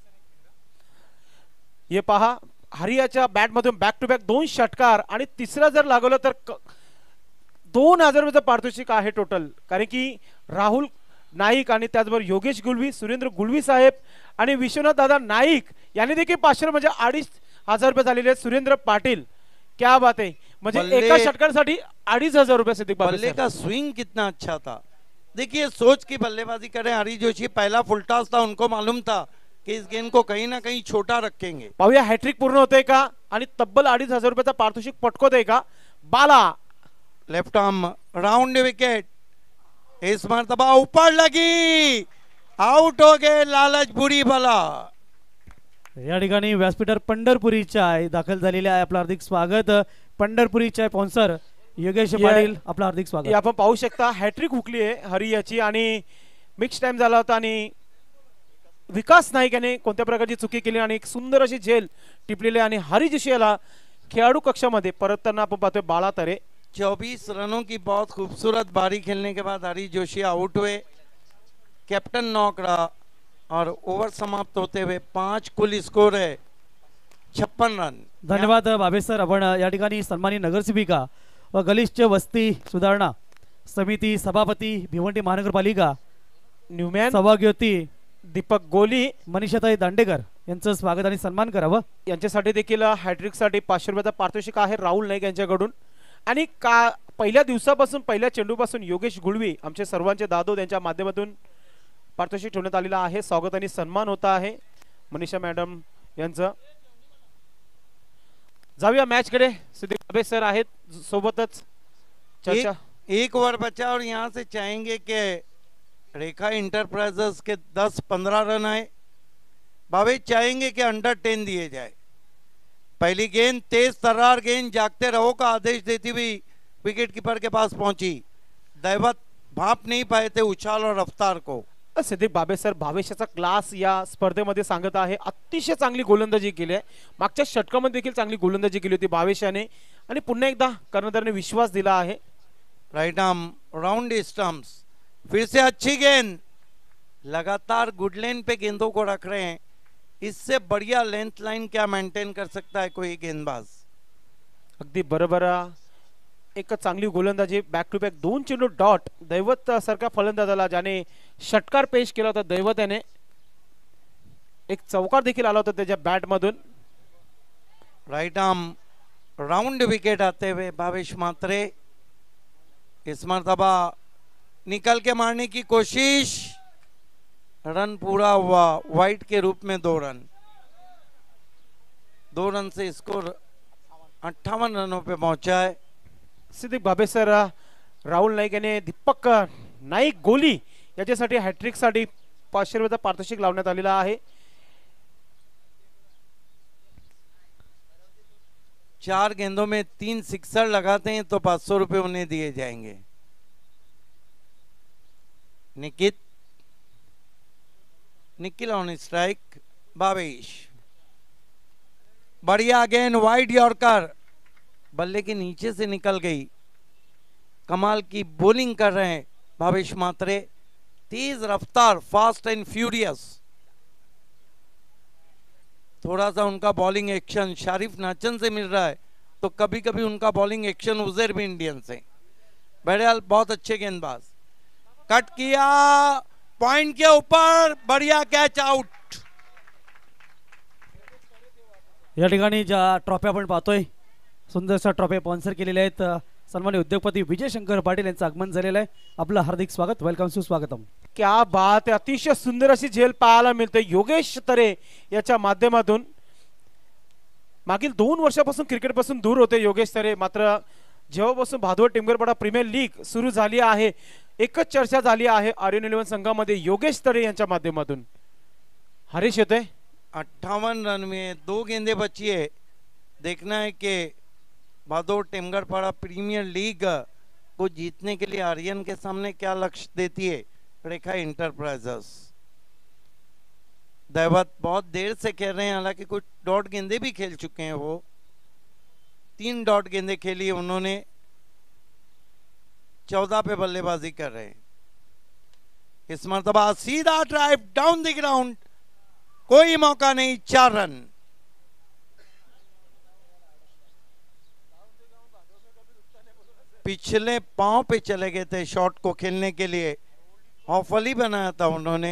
ये पहा हरियाच्या बॅट मधून बॅक टू बॅक दोन षटकार आणि तिसरा जर लागवलं तर दोन हजार रुपयाचं पारितोषिक आहे टोटल, कारण की राहुल नाईक आणि त्याचबरोबर योगेश गुलवी, सुरेंद्र गुलवी साहेब आणि विश्वनाथ दादा नाईक यांनी देखील पाचशे म्हणजे अडीच हजार रुपये झालेले आहेत। सुरेंद्र पाटील, क्या बात आहे, म्हणजे एका षटकासाठी अडीच हजार रुपये। सिद्दीक बल्ले का स्विंग कितना अच्छा था, देखिए सोच की बल्लेबाजी करें हरी जोशी, पहला फुल टॉस था, उनको मालूम था कि इस गेंद को कहीं ना कहीं छोटा रखेंगे। पाहूया हॅट्रिक पूर्ण होते का आणि तब्बल अडीच हजार रुपयाचा पारितोषिक पटकवते का Bala. Left arm round wicket, इस मरतबा ऊपर लगी, आउट हो गए लालच बुरी भला। या ठिकाणी व्यासपीठावर पंढरपुरी चाय दाखल झालेले आहे, आपलं हार्दिक स्वागत। पंढरपुरी चाय स्पॉन्सर योगेश पाटील, आपलं हार्दिक स्वागत। आपण पाहू शकता हॅट्रिक हुकली आहे हरी याची, आणि मिक्स टाइम झाला होता आणि विकास नाईक याने कोणत्या प्रकारची चुकी केली आणि एक सुंदर अशी झेल टिपलेली, आणि हरी जोशी याला खेळाडू कक्षामध्ये परतताना आपण पाहतोय बाला तरे। चौबीस रनों की बहुत खूबसूरत बारी खेलने के बाद हरी जोशी आउट हुए, कैप्टन नॉक रहा और ओवर समाप्त होते हुए पांच कुल स्कोर है छप्पन रन। धन्यवाद बाबे सर। आपण या ठिकाणी सन्मानित नगरसेविका व गलिच्छ वस्ती सुधारणा समिती सभापती भिवंडी महानगरपालिका न्यूमॅन सभागृती दीपक गोली, मनीषाताई दांडेकर यांचं स्वागत आणि सन्मान करावं। यांच्यासाठी देखील हॅट्रिक साठी पाचशे रुपयाचा पारितोषिक आहे राहुल नाईक यांच्याकडून। आणि का पहिल्या दिवसापासून पहिल्या चेंडूपासून योगेश गुळवी आमचे सर्वांचे दादो त्यांच्या माध्यमातून पारितोषिक ठेवण्यात आलेला आहे, स्वागत आणि सन्मान होता आहे मनीषा मॅडम यांचं। जाऊया मॅच कडे, सिद्दीक बाबे सर आहेत सोबतच चर्चा। एक, एक ओवर बचा और यहाँ से चाहेंगे कि रेखा इंटरप्राइजेस के दस पंद्रह रन आए, भावे चाहेंगे कि अंडर टेन दिए जाए। पहली गेंद तेज तर्रार गेंद जागते रहो का आदेश देती हुई विकेट कीपर के पास पहुंची। दैवत भाप नहीं पाए थे उछाल और रफ्तार को। सिद्दीक बाबे सर भावेशाचा क्लास या स्पर्धेमध्ये सांगत आहे। अतिशय चांगली गोलंदाजी केली आहे, मागच्या षटकामध्ये देखील चांगली गोलंदाजी केली होती भावेशाने आणि पुन्हा एकदा कर्णधाराने विश्वास दिला आहे। राइट आर्म राउंड स्टंप्स, फिर से अच्छी गेंद, लगातार गुड लेन पे गेंदों को रख रहे हैं। इससे बढ़िया लेंथ लाइन क्या मेंटेन कर सकता है कोई गेंदबाज। अगदी बरोबर, एक चांगली गोलंदाजी, बॅक टू बॅक दोन चेंडू डॉट। दैवत सारख्या फलंदाजाला ज्याने षटकार पेश केला होता दैवत याने एक चौकार देखील आला होता त्याच्या बॅट मधून। राइट आर्म राउंड विकेट आते हुए भावेश म्हात्रे, इस मरतबा निकल के मारने की कोशिश, रन पूरा हुआ, वाइट के रूप में दो रन। दो रन से स्कोर अट्ठावन रनों पे पहुंचा है। सिद्दीक बाबे सर, राहुल नाईक याने दीपक नाईक गोली याच्यासाठी हॅट्रिक साठी पाचशे रुपयाचा पारितोषिक लावण्यात आलेला आहे। चार गेंदों में तीन सिक्सर लगाते हैं तो पांच सौ रुपए उन्हें दिए जाएंगे। निकित निखिल ऑन स्ट्राइक, भावेश बढ़िया गेंद वाइड यॉर्कर, बल्ले के नीचे से निकल गई। कमाल की बॉलिंग कर रहे हैं भावेश म्हात्रे, तेज रफ्तार, फास्ट एंड फ्यूरियस। थोड़ा सा उनका बॉलिंग एक्शन शारिफ नाचन से मिल रहा है तो कभी कभी उनका बॉलिंग एक्शन उजैर भी इंडियन से। बहरहाल बहुत अच्छे गेंदबाज, कट किया पॉइंट के ऊपर, बढ़िया कैच आउट। या ठिकाणी ज्या ट्रॉफी आपण पाहतोय, सुंदरशा ट्रॉफी स्पॉन्सर केलेल्या आहेत, सन्माननीय उद्योगपती विजय शंकर पाटील यांचं आगमन झालेलं आहे। आपलं हार्दिक स्वागत, वेलकम सुस्वागतम। क्या बात आहे, अतिशय सुंदर अशी झेल पाहायला मिळते योगेश तरे याच्या माध्यमातून। मागील दोन वर्षापासून क्रिकेट पासून दूर होते योगेश तरे, मात्र जेव्हापासून भादवड टेमघरपाडा प्रीमियर लीग सुरू झाली आहे एकच चर्चा झाली आहे आर्यन इलेव्हन संघामध्ये योगेश तरे यांच्या माध्यमातून। हरीश येते अट्ठावन रन में दो गेंदे बची है। देखना है कि भादोड़ टेमघरपाड़ा प्रीमियर लीग को जीतने के लिए आर्यन के सामने क्या लक्ष्य देती है रेखा इंटरप्राइजेस। दैवत बहुत देर से खेल रहे हैं, हालांकि कुछ डॉट गेंदे भी खेल चुके हैं। वो तीन डॉट गेंदे खेली है उन्होंने, चौदह पे बल्लेबाजी कर रहे हैं। इस मरतबा सीधा ड्राइव डाउन द ग्राउंड, कोई मौका नहीं, चार रन। पिछले पांव पे चले गए थे शॉट को खेलने के लिए, ऑफ अली बनाया था उन्होंने,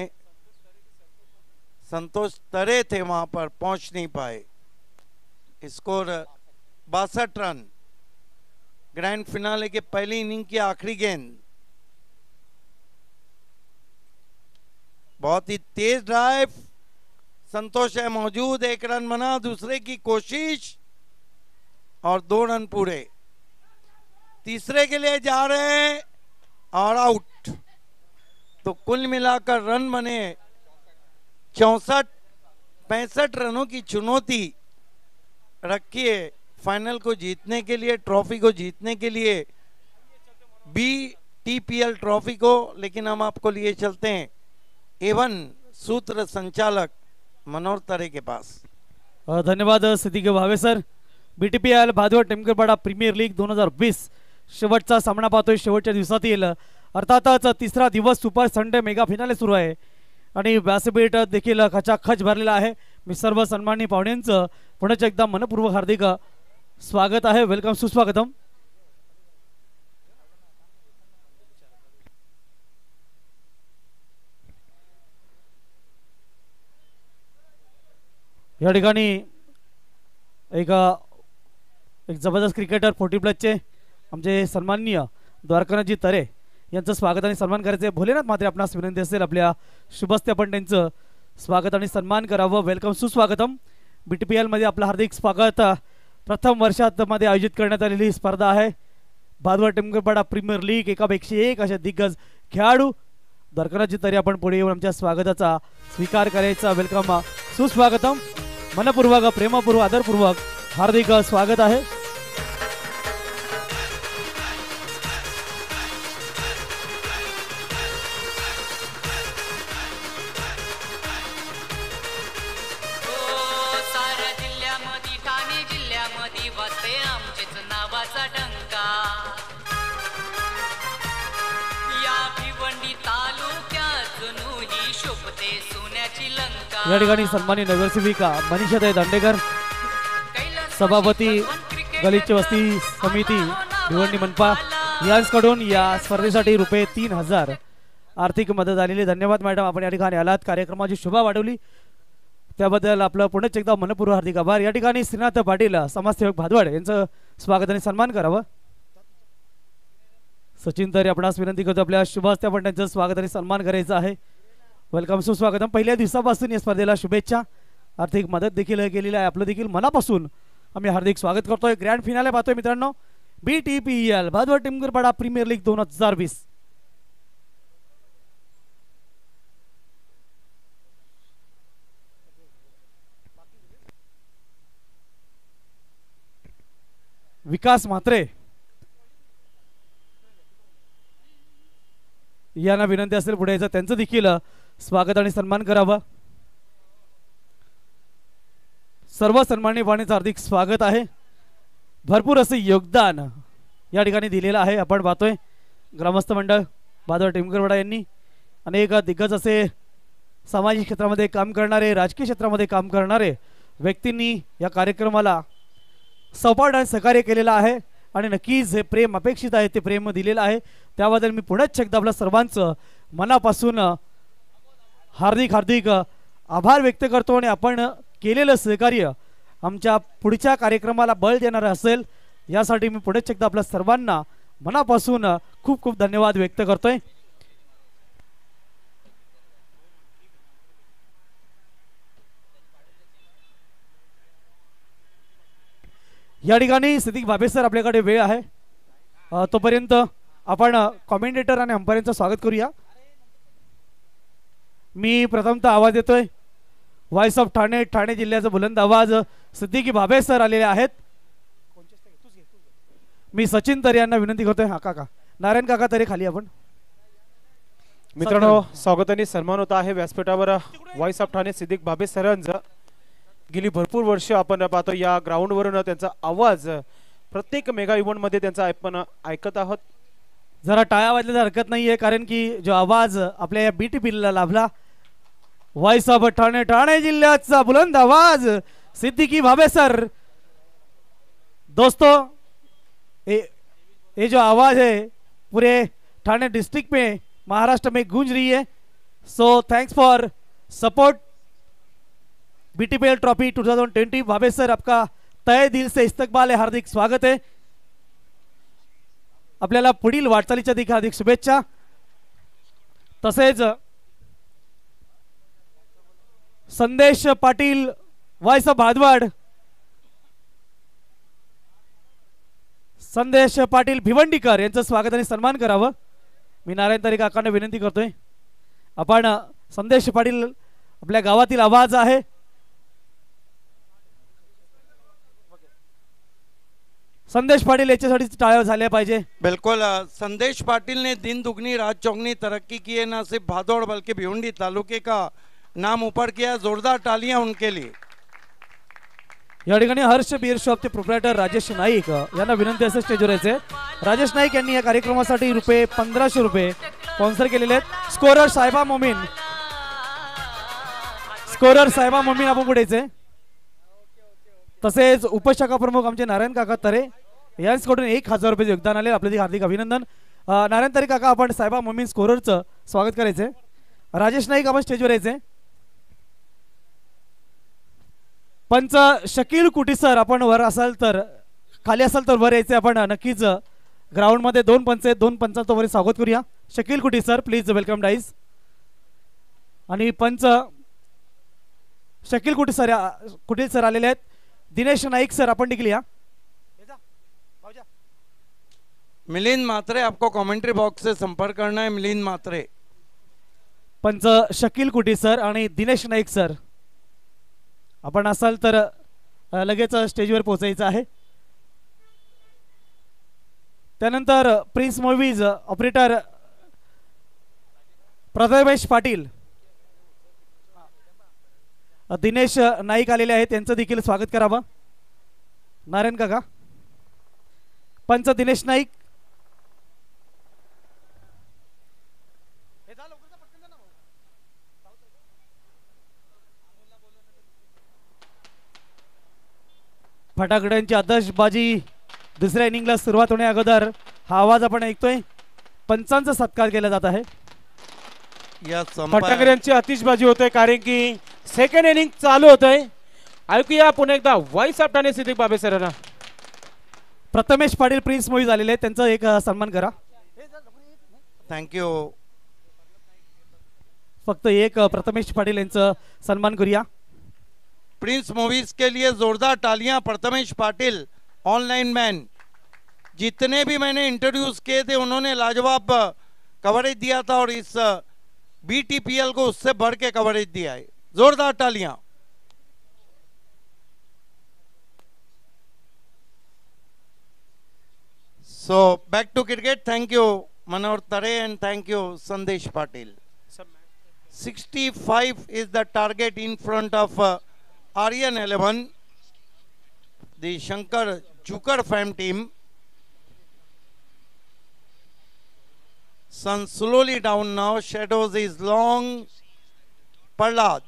संतोष तरे थे वहां पर, पहुंच नहीं पाए। स्कोर बासठ रन। ग्रैंड फिनाले के पहली इनिंग की आखिरी गेंद, बहुत ही तेज ड्राइव, संतोष है मौजूद, एक रन बना, दूसरे की कोशिश और दो रन पूरे। तीसरे के लिए जा रहे हैं और आउट। तो कुल मिलाकर रन बने चौसठ। पैंसठ रनों की चुनौती रखी है फाइनल को जीतने के लिए, ट्रॉफी को जीतने के लिए, बी टीपीएल ट्रॉफी को। लेकिन हम आपको लिए चलते हैं एवन सूत्र संचालक मनोहर तरे के पास। धन्यवाद Siddiq Bhave sir. BTPL Bhadwad Temgharpada premier league दोन हजार वीस शेवटचा सामना पाहतोय, शेवटच्या दिवसातील अर्थातच तिसरा दिवस सुपर संडे मेगा फिनाले सुरू आहे आणि व्यासपीठ देखील खचाखच भरलेला आहे। मी सर्व सन्माननीय पाहुण्यांचं पुन्हा एकदा मनपूर्वक हार्दिक स्वागत आहे, वेलकम सुस्वागतम। या ठिकाणी एक एक जबरदस्त क्रिकेटर फोर्टी प्लसचे आमचे सन्माननीय द्वारकानाथजी तरे यांचं स्वागत आणि सन्मान करायचे। भोलेनाथ म्हात्रे आपणास विनंती असेल आपल्या शुभस्ते आपण त्यांचं स्वागत आणि सन्मान करावं, वेलकम सुस्वागतम। बीटीपीएल मध्ये आपलं हार्दिक स्वागत। प्रथम वर्षात मध्ये आयोजित करण्यात आलेली स्पर्धा आहे भादवड टेमघरपाडा प्रीमियर लीग। एकापेक्षा एक असे दिग्गज खेळाडू द्वारकानाथजी तरे आपण पुढे येऊन आमच्या स्वागताचा स्वीकार करायचा, वेलकम सुस्वागतम। मनपूर्वक प्रेमपूर्वक आदरपूर्वक हार्दिक स्वागत आहे. साऱ्या जिल्ह्यामध्ये ठाणे जिल्ह्यामध्ये वाजते आमचेच नावाचा डंका. या भिवंडी तालुक्यात जणू ही शोभते सोन्याची लंका. या ठिकाणी सन्मानित नगरसेविका मनीषाताई दांडेकर, सभापती गलिच्छ वस्ती समिती भिवंडी मनपा यांच्याकडून या स्पर्धेसाठी रुपये तीन हजार आर्थिक मदत आलेली. धन्यवाद मॅडम, आपण या ठिकाणी आलात, कार्यक्रमाची शोभा वाढवली त्याबद्दल आपलं पुनश्च एकदा मनपूर्वक हार्दिक आभार. या ठिकाणी श्रीनाथ पाटील समाजसेवक भादवड यांचं स्वागत आणि सन्मान करावं. सचिन तरी आपणास विनंती करतो आपल्या शुभ हस्ते आपण त्यांचं स्वागत आणि सन्मान करायचं आहे. वेलकम, सुस्वागतम. पहिल्या दिवसापासून या स्पर्धेला शुभेच्छा, आर्थिक मदत देखील केलेली आहे. आपलं देखील मनापासून आम्ही हार्दिक स्वागत करतोय. ग्रँड फिनाले पाहतोय मित्रांनो, B T P L Bhadwad Timgarpada premier league दोन हजार वीस. विकास म्हात्रे यांना विनंती असेल पुढे यायचं, त्यांचं देखील स्वागत आणि सन्मान करावं. सर्व सन्माननीय पाहुण्यांचं हार्दिक स्वागत आहे. भरपूर असे योगदान या ठिकाणी दिलेलं आहे. आपण पाहतोय ग्रामस्थ मंडळ भादवड टिमगरवाडा यांनी अनेक दिग्गज असे सामाजिक क्षेत्रामध्ये काम करणारे, राजकीय क्षेत्रामध्ये काम करणारे व्यक्तींनी या कार्यक्रमाला सपोर्ट आणि सहकार्य केलेलं आहे आणि नक्कीच हे प्रेम अपेक्षित आहे ते प्रेम दिलेलं आहे. त्याबद्दल मी पुनश्च एकदा आपल्या सर्वांचं मनापासून हार्दिक हार्दिक आभार व्यक्त करतो. आणि आपण केलेलं सहकार्य आमच्या पुढच्या कार्यक्रमाला बळ देणार असेल यासाठी मी पुनश्च एकदा आपल्या सर्वांना मनापासून खूप खूप धन्यवाद व्यक्त करतोय. या ठिकाणी सिद्दीक भाबे सर आपल्याकडे वेळ आहे, तोपर्यंत आपण कॉमेंटेटर आणि अंपायरचं स्वागत करूया. मी प्रथमतः आवाज देतोय व्हॉइस ऑफ ठाणे, ठाणे जिल्ह्याचा बुलंद आवाज सिद्दीकी भाबे सर आलेले आहेत. मी सचिन तरे यांना विनंती करतोय. हा काका, नारायण काका तरे खाली. आपण मित्रांनो स्वागत आणि सन्मान होता आहे व्यासपीठावर व्हॉइस ऑफ ठाणे सिद्दीक भाबे सरांचा. गेली भरपूर वर्ष आपण पाहतो या ग्राउंडवरून त्यांचा आवाज प्रत्येक मेगा इव्हेंट मध्ये त्यांचा आपण ऐकत आहोत. जरा टाळ्या वाजल्याची हरकत नाहीये, कारण की जो आवाज आपल्या या बीटीपीला लाभला, व्हॉइस ऑफ ठाणे, ठाणे जिल्ह्याचा बुलंद आवाज सिद्दीकी भाबे सर. दोस्तों ये, ये जो आवाज है पूरे ठाणे डिस्ट्रिक्ट में, महाराष्ट्र में गूंज रही है. So thanks for support BTPL trophy two thousand twenty. Bhabe sir आपका तहे दिल से इस्तकबाल है, हार्दिक स्वागत है. आपल्याला पुढील वाटचालीच्या देखील हार्दिक शुभेच्छा. तसेच संदेश पाटील व्हॉइस ऑफ भादवड, संदेश पाटील भिवंडीकर यांचं स्वागत आणि सन्मान करावं. मी नारायण तरे काकांना विनंती करतोय. आपण संदेश पाटील आपल्या गावातील आवाज आहे. संदेश पाटिल याच्यासाठी टाळ्या झाल्या पाहिजे. बिल्कुल, संदेश पाटिल ने दिन दुगनी रात चौगनी तरक्की की है, न सिर्फ भादौड़ बल्कि भिवंडी तालुके का नाम ऊपर किया. जोरदार तालियां उनके लिए. या ठिकाणी हर्ष बियर शॉपचे प्रोप्रायटर राजेश नाईक यांना विनंती असेल स्टेजवर यायचे. राजेश नाईक यांनी या कार्यक्रमासाठी रुपये पंधराशे रुपये स्पॉन्सर केलेले आहेत. स्कोरर साहेबा मोमीन, स्कोरर साहेबा मोमीन आपण पुढे यायचे. तसेच उपशाखा प्रमुख आमचे नारायण काका तरे यांच्याकडून एक हजार रुपये योगदान आले. आपले हार्दिक अभिनंदन. नारायण तरे काका आपण साहेबा मोमीन स्कोररचं स्वागत करायचे. राजेश नाईक आपण स्टेजवर यायचे. पंच शकील कुटी सर आपण वर असाल तर, खाली असाल तर वर यायचे. आपण नक्कीच ग्राउंड मध्ये दोन पंच आहेत, दोन पंचांचं वर स्वागत करूया. शकील कुटी सर प्लीज वेलकम डाईज. आणि पंच शकील कुटी सर कुटील सर आलेले आहेत. दिनेश नाईक सर आपण देखील या. मिलिंद मात्रे आपको कमेंट्री बॉक्स से संपर्क करना है. मिलिंद मात्रे. पंच शकील कुटी सर आणि दिनेश नाईक सर आपण असाल तर अ, लगेच स्टेजवर पोहोचायचं आहे. त्यानंतर prince movies operator Prathamesh Patil, अ, दिनेश नाईक आलेले आहेत, त्यांचं देखील स्वागत करावं. नारायण काका, पंच दिनेश नाईक. फटाकड्यांची आतषबाजी दुसऱ्या इनिंगला सुरुवात होण्या अगोदर हा आवाज आपण ऐकतोय. पंचांचा सत्कार केला जात आहे. या संपा- फटाकड्यांची आतिषबाजी होते कारण की सेकंड इनिंग चालू होत आहे. ऐकूया पुन्हा एकदा व्हॉइस ऑफ ठाणे सिद्दीक बाबे सरांना. प्रथमेश पाटील प्रिन्स मूवी झालेले आहेत, त्यांचा एक अ, सन्मान करा. Thank you. फक्त एक अ, प्रथमेश पाटील यांचं सन्मान करूया. प्रिंस मूवीज के लिए जोरदार तालियां. प्रथमेश पाटिल ऑनलाइन मैन, जितने भी मैंने इंट्रोड्यूस किए थे उन्होंने लाजवाब कवरेज दिया था और इस बीटीपीएल को उससे बढ़ के कवरेज दिया है. जोरदार तालियां. So back to cricket. Thank you Manohar Tare and thank you Sandesh Patil. sixty-five is the target in front of uh, Aryan eleven, the Shankar Jukar fam team. Sun slowly down now. Shadows is long. Parlad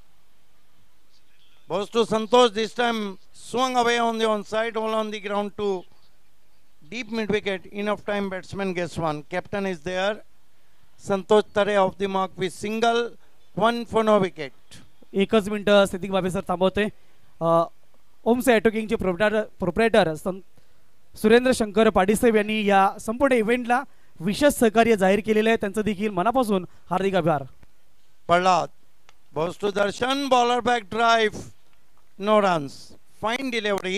goes to Santosh. This time swung away on the onside, all on the ground to deep mid wicket. Enough time, batsman gets one. Captain is there. Santosh Tare off the mark with single, one for no wicket. एकच मिनिट Siddiq Babe sir थांबवते. ओम्स ॲटोकिंगचे proprietor proprietor Surendra Shankar पाडीसाहेब यांनी या संपूर्ण इव्हेंटला विशेष सहकार्य जाहीर केलेले आहे, त्यांचं देखील मनापासून हार्दिक आभार. Pralhad goes to Darshan. Bowler back drive, no runs. Fine delivery.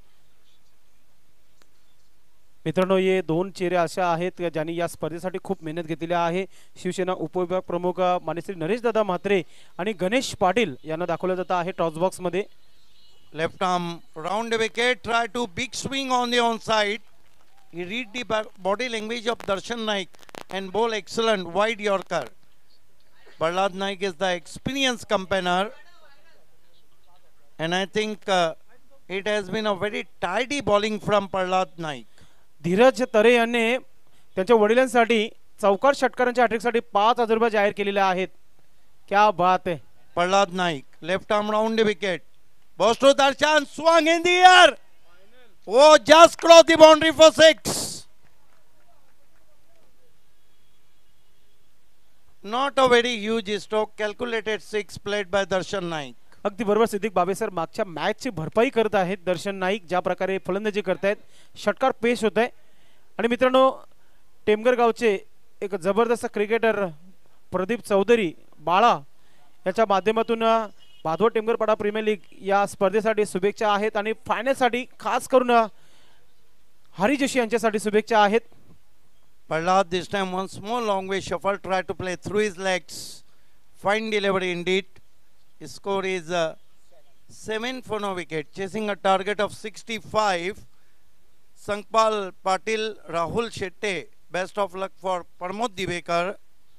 मित्रांनो, हे दोन चेहरे अशा आहेत ज्यांनी या स्पर्धेसाठी खूप मेहनत घेतलेली आहे. शिवसेना उपविभाग प्रमुख मानश्री नरेश दादा म्हात्रे आणि गणेश पाटील यांना दाखवलं जात आहे टॉस बॉक्स मध्ये. Left arm round wicket. Try to big swing on the on side. He read the body language of Darshan Naik and bowl excellent wide Yorker. Prahlad Naik is the experienced campaigner, and I think uh, it has been a very tidy bowling from Prahlad Naik. Dheeraj Tare यांनी त्यांच्या वडिलांसाठी चौकार षटकारांच्या हॅट्रिकसाठी पाच हजार रुपये जाहीर केलेले आहेत. क्या बात है. Prahlad Naik, left arm round the wicket. Goes to Darshan, swung in the air. Oh, just crossed the boundary for six. Not a very huge stroke, calculated six played by Darshan Naik. अगदी बरोबर Siddique Babe sir मागच्या मॅचची भरपाई करत आहेत दर्शन नाईक, ज्या प्रकारे फलंदाजी करतायत. षटकार पेश होत आहे. आणि मित्रांनो, टेमगर गावचे एक जबरदस्त क्रिकेटर प्रदीप चौधरी बाळा याच्या माध्यमातून भादवा टेमगर पाडा प्रीमियर लीग या स्पर्धेसाठी शुभेच्छा आहेत आणि फायनलसाठी खास करून हरी जोशी यांच्यासाठी शुभेच्छा आहेत. Prahlad this time once more long way shuffle, try to play through his legs. Fine delivery indeed. His score is uh, seven for no wicket, chasing a target of sixty-five. Sankpal Patil, Rahul Shetty, best of luck for Pramod Divekar.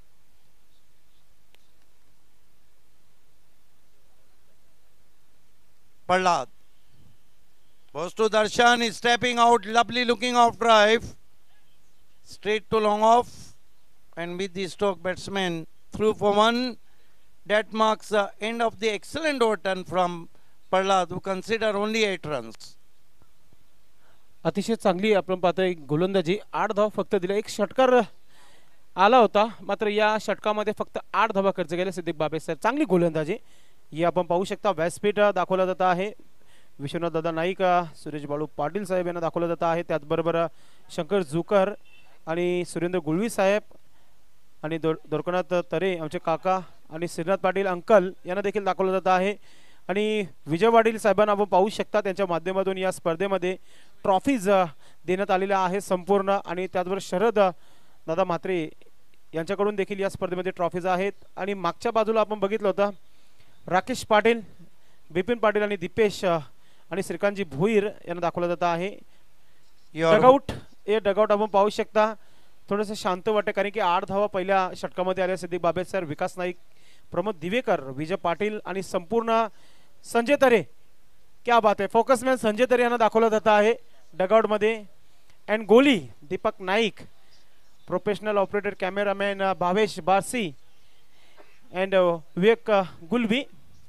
Prahlad goes to Darshan, is stepping out, lovely looking off drive, straight to long off, and with the stroke batsman through for one. That marks the end of the excellent overturn from Prahlad, who consider only eight runs. अतिशय चांगली आपण पाहतोय गोलंदाजी. आठ धावा फक्त दिल्या. एक षटकार आला होता, मात्र या षटकामध्ये फक्त आठ धावा खर्च केल्या सिद्दीक बाबे सर. चांगली गोलंदाजी ही आपण पाहू शकता. व्यासपीठ दाखवला जात आहे. विश्वनाथ दादा नाईक, सुरेश बाळू पाटील साहेब यांना दाखवलं जात आहे. त्याचबरोबर शंकर जुकर आणि सुरेंद्र गुळवी साहेब आणि दोरकनाथ तरे आमचे काका आणि श्रीनाथ पाटील अंकल यांना देखील दाखवलं जात आहे. आणि विजय पाटील साहेबांना आपण पाहू शकता त्यांच्या माध्यमातून या स्पर्धेमध्ये ट्रॉफीज देण्यात आलेल्या आहे संपूर्ण. आणि त्याचबरोबर शरद दादा म्हात्रे यांच्याकडून देखील या स्पर्धेमध्ये ट्रॉफीज आहेत. आणि मागच्या बाजूला आपण बघितलं होतं राकेश पाटील, बिपिन पाटील आणि दीपेश आणि श्रीकांतजी भुईर यांना दाखवला जात आहे. Your डगआउट हे डगआउट आपण पाहू शकता थोडंसं शांत वाटतं कारण की आठ धावा पहिल्या षटकामध्ये आल्या. सिद्दीक बाबे सर, विकास नाईक, प्रमोद दिवेकर, विजय पाटील आणि संपूर्ण संजय तरे. क्या बात आहे. फोकसमॅन संजय तरे यांना दाखवला जात आहे डगआउट मध्ये. And Goli Deepak Naik, professional operator cameraman Bhavesh Barsi and Vivek Gulbi.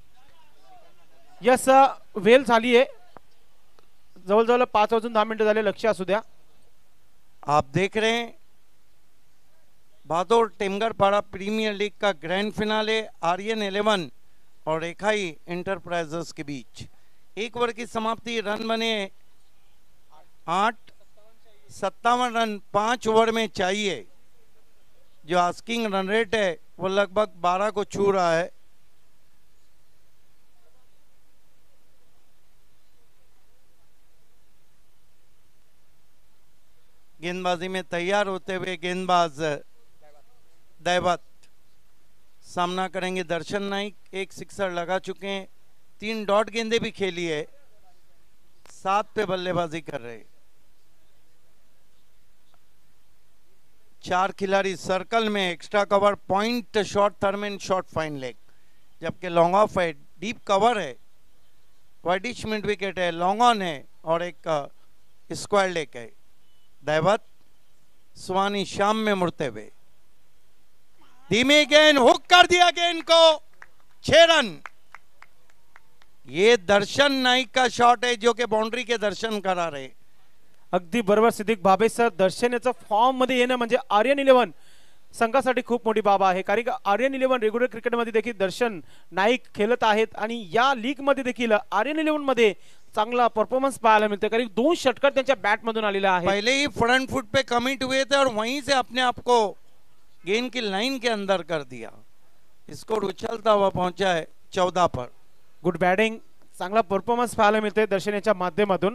Yes well झाली आहे. जवळजवळ पाच वाजून दहा मिनिटं झाले. लक्ष असू द्या. आप देख रहे हैं भादोड़ टेमगरपाड़ा प्रीमियर लीग का ग्रैंड फिनाले आर्यन इलेवन और रेखाई इंटरप्राइजेस के बीच. एक ओवर की समाप्ति. रन बने आठ. सत्तावन रन पांच ओवर में चाहिए. जो आस्किंग रन रेट है वो लगभग बारह को छू रहा है. गेंदबाजी में तैयार होते हुए गेंदबाज दैवत सामना करेंगे दर्शन नाइक. एक सिक्सर लगा चुके हैं. तीन डॉट गेंदे भी खेली है. सात पे बल्लेबाजी कर रहे. चार खिलाड़ी सर्कल में. Extra cover, point, short third man and short fine leg. जबकि लॉन्ग ऑफ है, डीप कवर है, वाइडिश मिड विकेट है, लॉन्ग ऑन है और एक स्क्वायर लेग है. दैवत सुहानी शाम में मुड़ते हुए धीमे गेंद हुक कर दिया गेंद को. छह रन. ये दर्शन नाईक का शॉट है जो कि बाउंड्री के दर्शन करा रहे. अगदी बरोबर सिद्दीक बाबे सर. दर्शन याचं फॉर्म मध्ये येणं म्हणजे आर्यन इलेव्हन संघासाठी खूप मोठी बाब आहे कारण की आर्यन इलेव्हन रेग्युलर क्रिकेटमध्ये देखील दर्शन नाईक खेळत आहेत आणि या लीग मध्ये देखील आर्यन इलेव्हन मध्ये चांगला परफॉर्मन्स पाहायला मिळते कारण दोन षटकार त्यांच्या बॅट मधून आलेले आहेत. पहले ही फ्रंट फुट पे कमिट हुए थे और वहीं से अपने आप को गेंद की लाइन के अंदर कर दिया. स्कोर उछलता हुआ पहुंचा है चौदह पर. गुड बॅटिंग, चांगला परफॉर्मन्स पाहायला मिळते दर्शन याच्या माध्यमातून.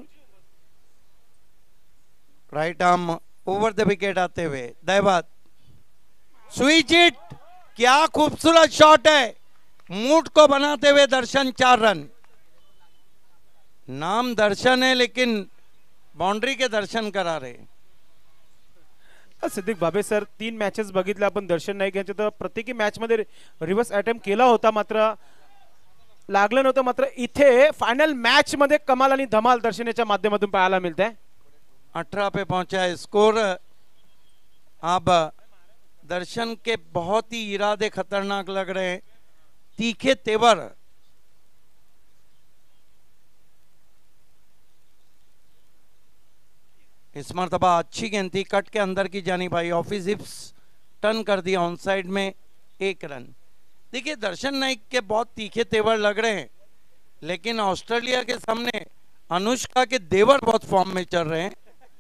Right arm over the wicket आते हुए दैवत स्विच इट. क्या खूबसूरत शॉट है. मूड को बनाते हुए दर्शन. चार रन. नाम दर्शन है लेकिन बाउंड्री के दर्शन करा रहे. सिद्दीक बाबे सर, तीन मॅचेस बघितले आपण दर्शन नाईक यांच्या. तर प्रत्येकी मॅच मध्ये रिव्हर्स अटेम्प्ट केला होता मात्र लागलं नव्हतं. मात्र इथे फायनल मॅच मध्ये कमाल आणि धमाल दर्शन याच्या माध्यमातून पाहायला मिळते. अठारह पे पहुंचा है स्कोर. अब दर्शन के बहुत ही इरादे खतरनाक लग रहे हैं. तीखे तेवर. इस मरतबा अच्छी गेंद थी, कट के अंदर की जानी भाई. ऑफिस हिप्स टर्न कर दिया ऑन साइड में. एक रन. देखिए दर्शन नाइक के बहुत तीखे तेवर लग रहे हैं लेकिन ऑस्ट्रेलिया के सामने अनुष्का के देवर बहुत फॉर्म में चल रहे हैं.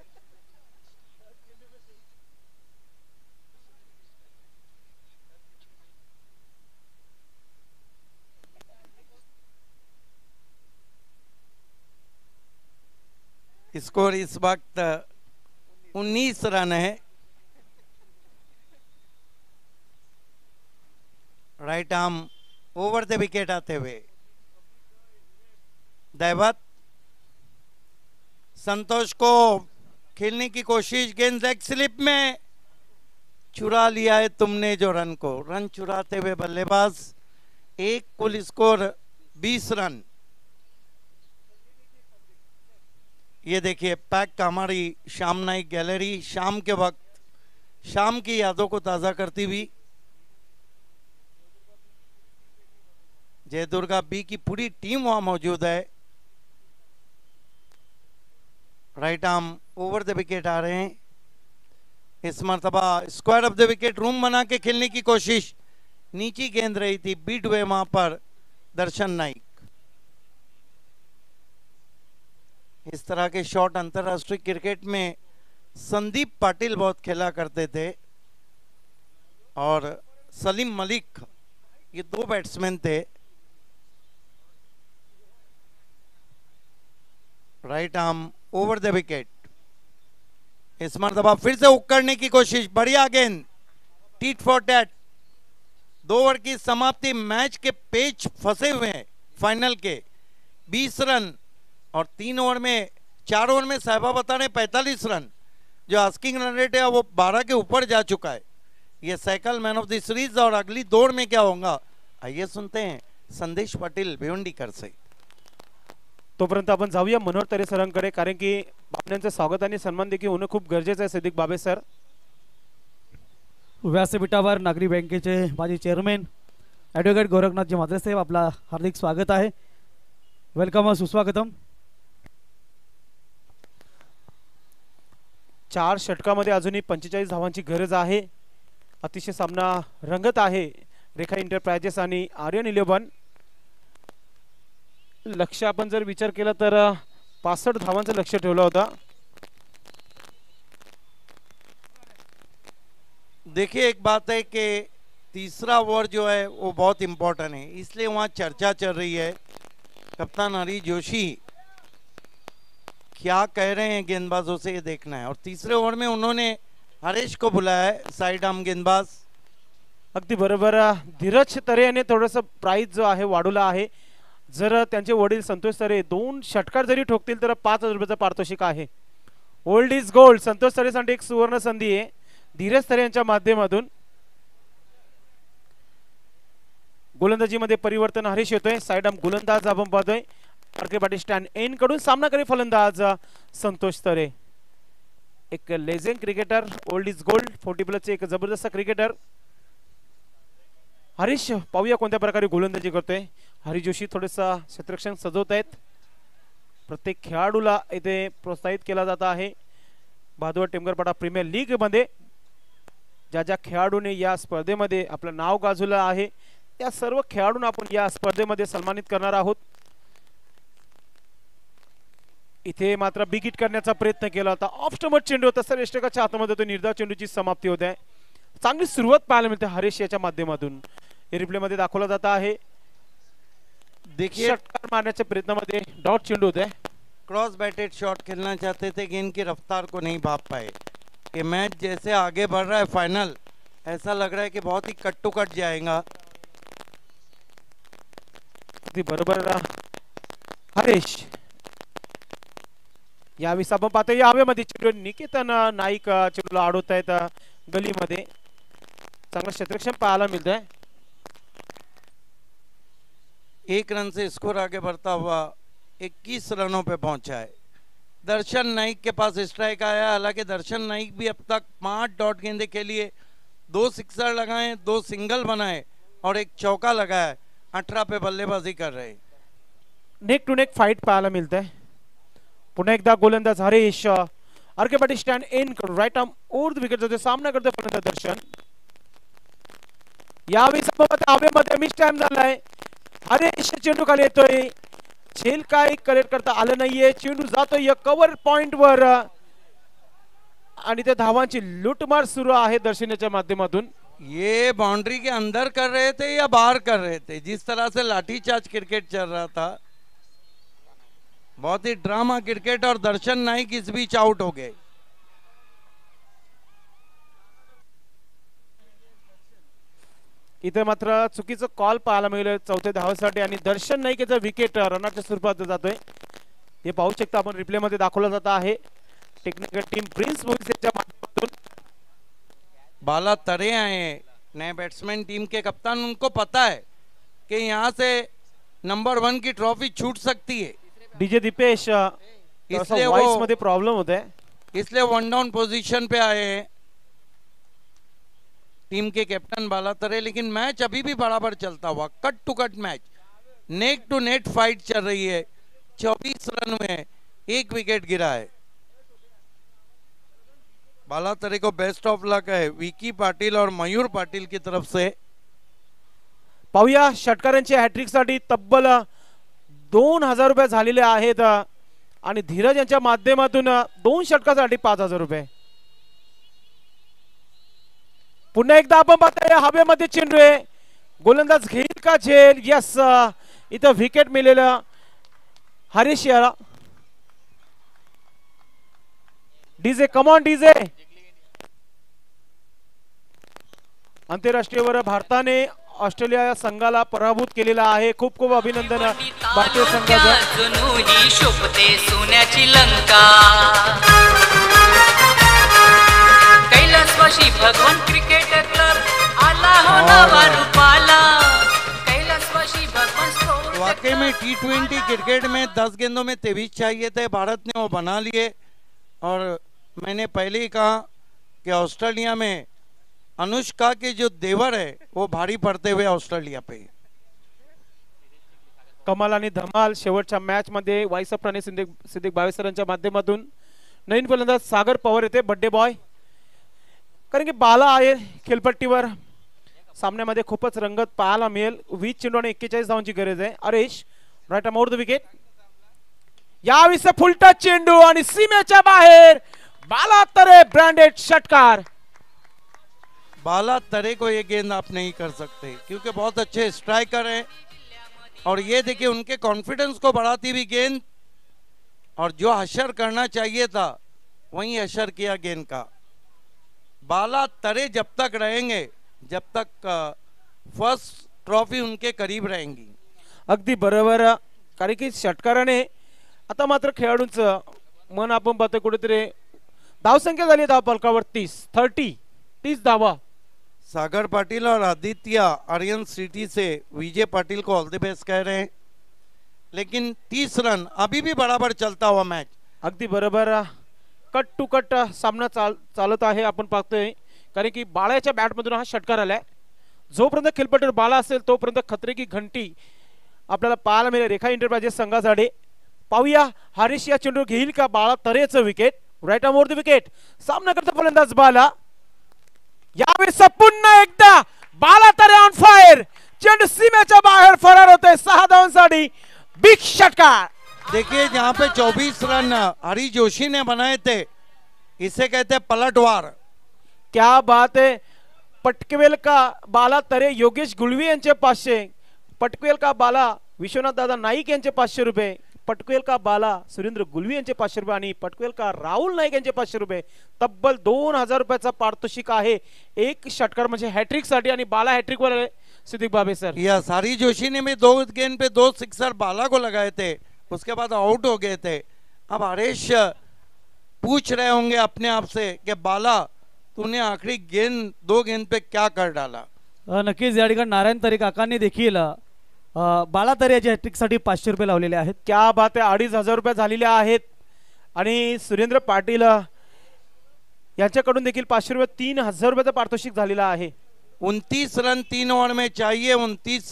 स्कोर इस वक्त उन्नीस रन है. Right arm over the wicket आते हुए दैवत संतोष को खेलने की कोशिश. गेंद लेग स्लिप में चुरा लिया है तुमने जो रन को. रन चुराते हुए बल्लेबाज. एक कुल स्कोर बीस रन. ये देखिए पैक का हमारी शाम नाइक गैलरी शाम के वक्त शाम की यादों को ताज़ा करती हुई. जय दुर्गा बी की पूरी टीम वहां मौजूद है. Right arm over the wicket आ रहे हैं. इस मरतबा square off the wicket room बना के खेलने की कोशिश. नीची गेंद रही थी, बीट हुए वहां पर दर्शन नाइक. इस तरह के शॉट अंतरराष्ट्रीय क्रिकेट में संदीप पाटिल बहुत खेला करते थे और सलीम मलिक, ये दो बैट्समैन थे. Right arm over the wicket. इस मरतबा फिर से हुक करने की कोशिश. बढ़िया गेंद. Tit for tat. दो ओवर की समाप्ति. मैच के पेच फंसे हुए हैं फाइनल के. बीस रन और तीन ओवर में चार ओवर में साहिबा बता रहे पैंतालीस रन, जो आस्किंग रन रेट है वो बारह के ऊपर जा चुका है। ये cycle man of the series और अगली दौड़ में क्या होगा आइए सुनते हैं संदेश पाटील भिवंडीकर से। तोपर्यंत आपण जाऊया मनोहर तरे सरांकडे, कारण की बाबण्यांचं स्वागत आणि सन्मान देखील होणं खूप गरजेचं आहे। सिद्दीक बाबे सर व्यासपीठावर नागरी बँकेचे माजी चेअरमॅन ॲडव्होकेट गोरखनाथजी म्हात्रे साहेब, आपला हार्दिक स्वागत आहे। वेलकम, सुस्वागतम। चार षटकामध्ये अजूनही पंचेचाळीस धावांची गरज आहे। अतिशय सामना रंगत आहे। रेखा एंटरप्राइजेस आणि आर्यन इलेव्हन लक्ष आपण जर विचार केला तर पासष्ट धावांचं लक्ष ठेवलं होता। देखिए एक बात है कि तीसरा ओवर जो है वो बहुत इम्पोर्टेंट है, इसलिए वहाँ चर्चा चल रही है। कप्तान हरी जोशी क्या कह रहे हैं गेंदबाजों से ये देखना है। और तीसरे ओवर में उन्होंने हरेश को बुलाया है, साइड आर्म गेंदबाज। अगदी बरोबर, धीरज तरे याने थोडंसं प्राइस जो आहे वाढवला आहे। जर त्यांचे वडील संतोष तरे दोन षटकार जरी ठोकतील तर पाच हजार रुपयाचं पारितोषिक आहे। ओल्ड इज गोल्ड, संतोष तरेसाठी एक सुवर्ण संधी आहे धीरज तरे यांच्या माध्यमातून। गोलंदाजीमध्ये परिवर्तन हरीश येतोय, साइड आर्म गोलंदाज आपण पाहतोय आरके पाटील स्टँड एन कडून सामनाकारी फलंदाज संतोष तरे। एक legend cricketer, old is gold, forty प्लसचे एक जबरदस्त क्रिकेटर हरीश। पाहूया कोणत्या प्रकारे गोलंदाजी करतोय। हरी जोशी थोडेसा क्षेत्ररक्षण सजवत आहेत। प्रत्येक खेळाडूला इथे प्रोत्साहित केला जात आहे। भादवड टेमघरपाडा प्रीमियर लीग मध्ये ज्या ज्या खेळाडूने या स्पर्धेमध्ये आपलं नाव गाजवलं आहे त्या सर्व खेळाडूंना आपण या स्पर्धेमध्ये सन्मानित करणार आहोत। इथे मात्र बिग हिट करण्याचा प्रयत्न केला होता, ऑफ स्टंप चेंडू होता सर, यष्टकाच्या हातामध्ये तो निर्धाव चेंडूची समाप्ती होते। चांगली सुरुवात पाहायला मिळते हरीश याच्या माध्यमातून। हे रिप्ले मध्ये दाखवला जात आहे। देखिए षटकार मारण्याच्या प्रयत्नामध्ये डॉट चेंडू होते। क्रॉस बैटेड शॉट खेलना चाहते थे, गेंद की रफ्तार को नहीं भाप पाए। कि मैच जैसे आगे बढ़ रहा है फाइनल, ऐसा लग रहा है कि बहुत ही कट टू कट जाएगा। बरोबर हरीश यावेळी आपण पाहतो या हवेमध्ये चेंडू निकेतन नाईक चेंडूला अडवत आहेत गलीमध्ये। चांगलं क्षेत्ररक्षण पाहायला मिळतंय। एक रन से स्कोर आगे बढ़ता हुआ इक्कीस रनों पे पहुंचा है। दर्शन नाइक के पास स्ट्राइक आया, हालांकि दर्शन नाइक भी अब तक पांच डॉट गेंदे के लिए दो सिक्सर लगाए, दो सिंगल बनाए और एक चौका लगाया। अठारह पे बल्लेबाजी कर रहे। नेक टू नेक फाइट पाहायला मिळतंय। पुन्हा एकदा गोलंदाज Harish RK Patil stand in करून right arm over the wicket जातो, सामना करतो फलंदाज दर्शन। यावेळी हवेमध्ये मिस टाइम झालाय। हरीश चेंडू खाली येतोय, झेल काय कलेक्ट करता आलं नाहीये। चेंडू जातोय कव्हर पॉइंट वर आणि त्या धावांची लूटमार सुरू आहे दर्शनाच्या माध्यमातून। ये बाउंड्री के अंदर कर रहे थे या बाहर कर रहे थे, जिस तरह से लाठीचार्ज क्रिकेट चल रहा था, बहुत ही ड्रामा क्रिकेट। और दर्शन नाइक इस बीच आउट हो गए। इथे मात्र चुकीचं कॉल पाहायला मिळालं चौथ्या धावासाठी आणि दर्शन नाईक याचा विकेट रनआउटच्या स्वरूपात जातोय। हे पाहू शकता आपण रिप्ले मध्ये दाखवला जात आहे। टेक्निकल टीम प्रिंस मोहित यांच्या माध्यमातून बाला तरे आए नए बैट्समैन टीम के कप्तान, उनको पता है कि यहाँ से नंबर वन की ट्रॉफी छूट सकती है। डीजे दीपेश इसलिए वॉइस वो मध्ये प्रॉब्लेम होत है, इसलिए वन डाउन पोजीशन पे आए हैं टीम के कैप्टन बाला तरे। लेकिन मैच अभी भी बराबर चलता हुआ, cut to cut match, neck to neck fight चल रही है। चौबीस रन में एक विकेट गिरा है। बाला तरे को बेस्ट ऑफ लक है विकी पाटिल और मयूर पाटिल की तरफ से। पाहूया षटकारांच्या हॅट्रिक साठी तब्बल दोन हजार रुपये झालेले आहेत आणि धीरज यांच्या माध्यमातून दोन षटकासाठी पाच हजार रुपये। पुन्हा एकदा आपण पाहतोय हवेमध्ये चेंडू आहे, गोलंदाज घेईल का झेल। यस, इथं विकेट मिळेलं हरीश याला। DJ come on DJ. आंतरराष्ट्रीय वर भारताने ऑस्ट्रेलिया या संघाला पराभूत केलेला आहे. खूप खूप अभिनंदन भारतीय संघाचं. जणू ही शोभते सोन्याची लंका. कैलासवासी भगवान क्रिकेट क्लब आला हो नवा रूपाला. कैलासवासी भगवान स्पोर्ट्स वाकई में टी ट्वेंटी क्रिकेट में दस गेंदों में तेईस चाहिए थे, भारत ने वो बना लिए. और मैंने पहले ही कहा कि ऑस्ट्रेलिया में अनुष्का के जो देवर है वो भारी पड़ते हुए ऑस्ट्रेलिया पे. कमाल आणि धमाल शेवटच्या मॅच मध्ये वाईसप राणे सिद्दीक सिद्दीक बावेसरांच्या माध्यमातून नवीन फलंदाज सागर पवार येते बड्डे बॉय. कारण की बाला आहे खेळपट्टीवर. सामन्यामध्ये खूपच रंगत पाहायला मिळेल. वीस चेंडू आणि एक्केचाळीस धावांची गरज आहे. Harish right around the wicket. यावेळी फुलटा चेंडू आणि सीमेच्या बाहेर बाला तरे ब्रँडेड षटकार. बाला तरे को ये गेंद आप नहीं कर सकते क्योंकि बहुत अच्छे स्ट्राइकर हैं. और ये देखिए उनके कॉन्फिडेंस को बढ़ाती हुई गेंद. और जो हशर करना चाहिए था वही हशर किया गेंद का. बाला तरे जब तक रहेंगे जब तक फर्स्ट ट्रॉफी उनके करीब रहेंगी. अगदी बरोबर. कारण की षटकाराने आता मात्र खेळाडूंचं मन आपण पाहतो कुठेतरी. धावसंख्या झाली धाव फलकावर तीस थर्टी तीस धावा. सागर पाटिल और आदित्य आर्यन सिटी से विजय पाटिल को ऑल द बेस्ट कह रहे हैं. लेकिन तीस रन अभी भी बराबर चलता हुआ मैच. अगदी बरोबर. कट टू कट सामना चाल चालत आहे आपण पाहतोय. कारण की बाळाच्या बॅटमधून हा षटकार आलाय. जोपर्यंत खेळपट्टीवर बाला असेल तोपर्यंत खतरे की घंटी आपल्याला पाहायला मिळेल रेखा एंटरप्राइजेस संघासाठी. पाहूया हरीश या चेंडू घेईल का बाळा तरेचं विकेट. राईट अमोर द विकेट. सामना करता फलंदाज बाला. यावेळेस पुन्हा एकदा बाला तरे ऑन फायर. चेंडू सीमेच्या बाहेर फरार होते सहा धावांसाठी. बिग षटकार. देखिए जहां पे चौबीस रन हरी जोशी ने बनाए थे इसे कहते हैं पलटवार. क्या बात है. पटकवेल का बाला तरे योगेश गुळवी यांचे पाचशे. पटकवेल का बाला विश्वनाथ दादा नाईक यांचे पाचशे रुपये. पटकवेल का बाला सुरेंद्र गुलवी यांचे पाचशे रुपये आणि पटकवेल का राहुल नाईक यांचे पाचशे रुपये. तब्बल दोन हजार रुपयाचा पारितोषिक आहे एक षटकार म्हणजे हॅट्रिक साठी. आणि बाला हॅट्रिक वर सिद्दीक बाबे सर. या सारी जोशी ने भी दो गेंद पे दो सिक्सर बाला को लगाए थे. उसके बाद आउट हो गए थे. अब हरीश पूछ रहे होंगे अपने आप से कि बाला तूने आखिरी गेंद दो गेंद पे क्या कर डाला. नक्कीच या ठिकाणी नारायण तरे काकांनी देखील बाला तरे याच्या हॅट्रिक साठी पाचशे रुपये लावलेले आहेत. क्या बात आहे. अडीच हजार रुपये झालेले आहेत. आणि सुरेंद्र पाटील यांच्याकडून देखील पाचशे रुपये तीन हजार रुपयाचा पारितोषिक झालेला आहे. उनतीस रन तीन ओवर में चाहिए. उनतीस.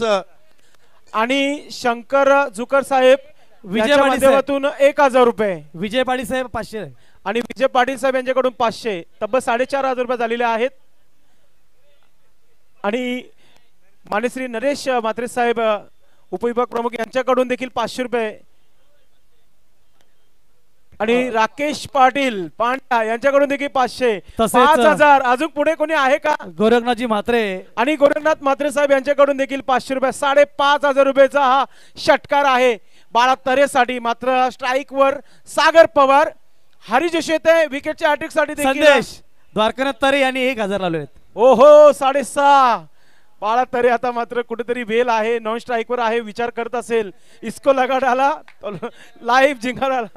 आणि शंकर जुकर साहेब विजय माध्यमातून एक हजार रुपये. विजय पाटील साहेब पाचशे आणि विजय पाटील साहेब यांच्याकडून पाचशे. तब्बल साडेचार हजार रुपये झालेले आहेत. आणि मान्यश्री नरेश म्हात्रे साहेब उपविभाग प्रमुख यांच्याकडून देखील पाचशे रुपये. आणि राकेश पाटील पांड्या यांच्याकडून देखील पाचशे. पाच हजार. अजून पुढे कोणी आहे का. गोरखनाथजी म्हात्रे आणि गोरखनाथ म्हात्रे साहेब यांच्याकडून देखील पाचशे रुपये. साडेपाच हजार रुपयाचा हा षटकार आहे बाळा तरेसाठी. मात्र स्ट्राईक वर सागर पवार. हरी जोशी येते विकेटच्या हॅट्रिक साठी. संदेश द्वारकानाथ तरे यांनी एक हजार लावले आहेत. ओहो साडेसहा. बाळा तरे आता मात्र कुठेतरी वेल आहे. नॉन स्ट्राईक वर आहे. विचार करत असेल इसको लगा डाला लाइव जिंगा डाला.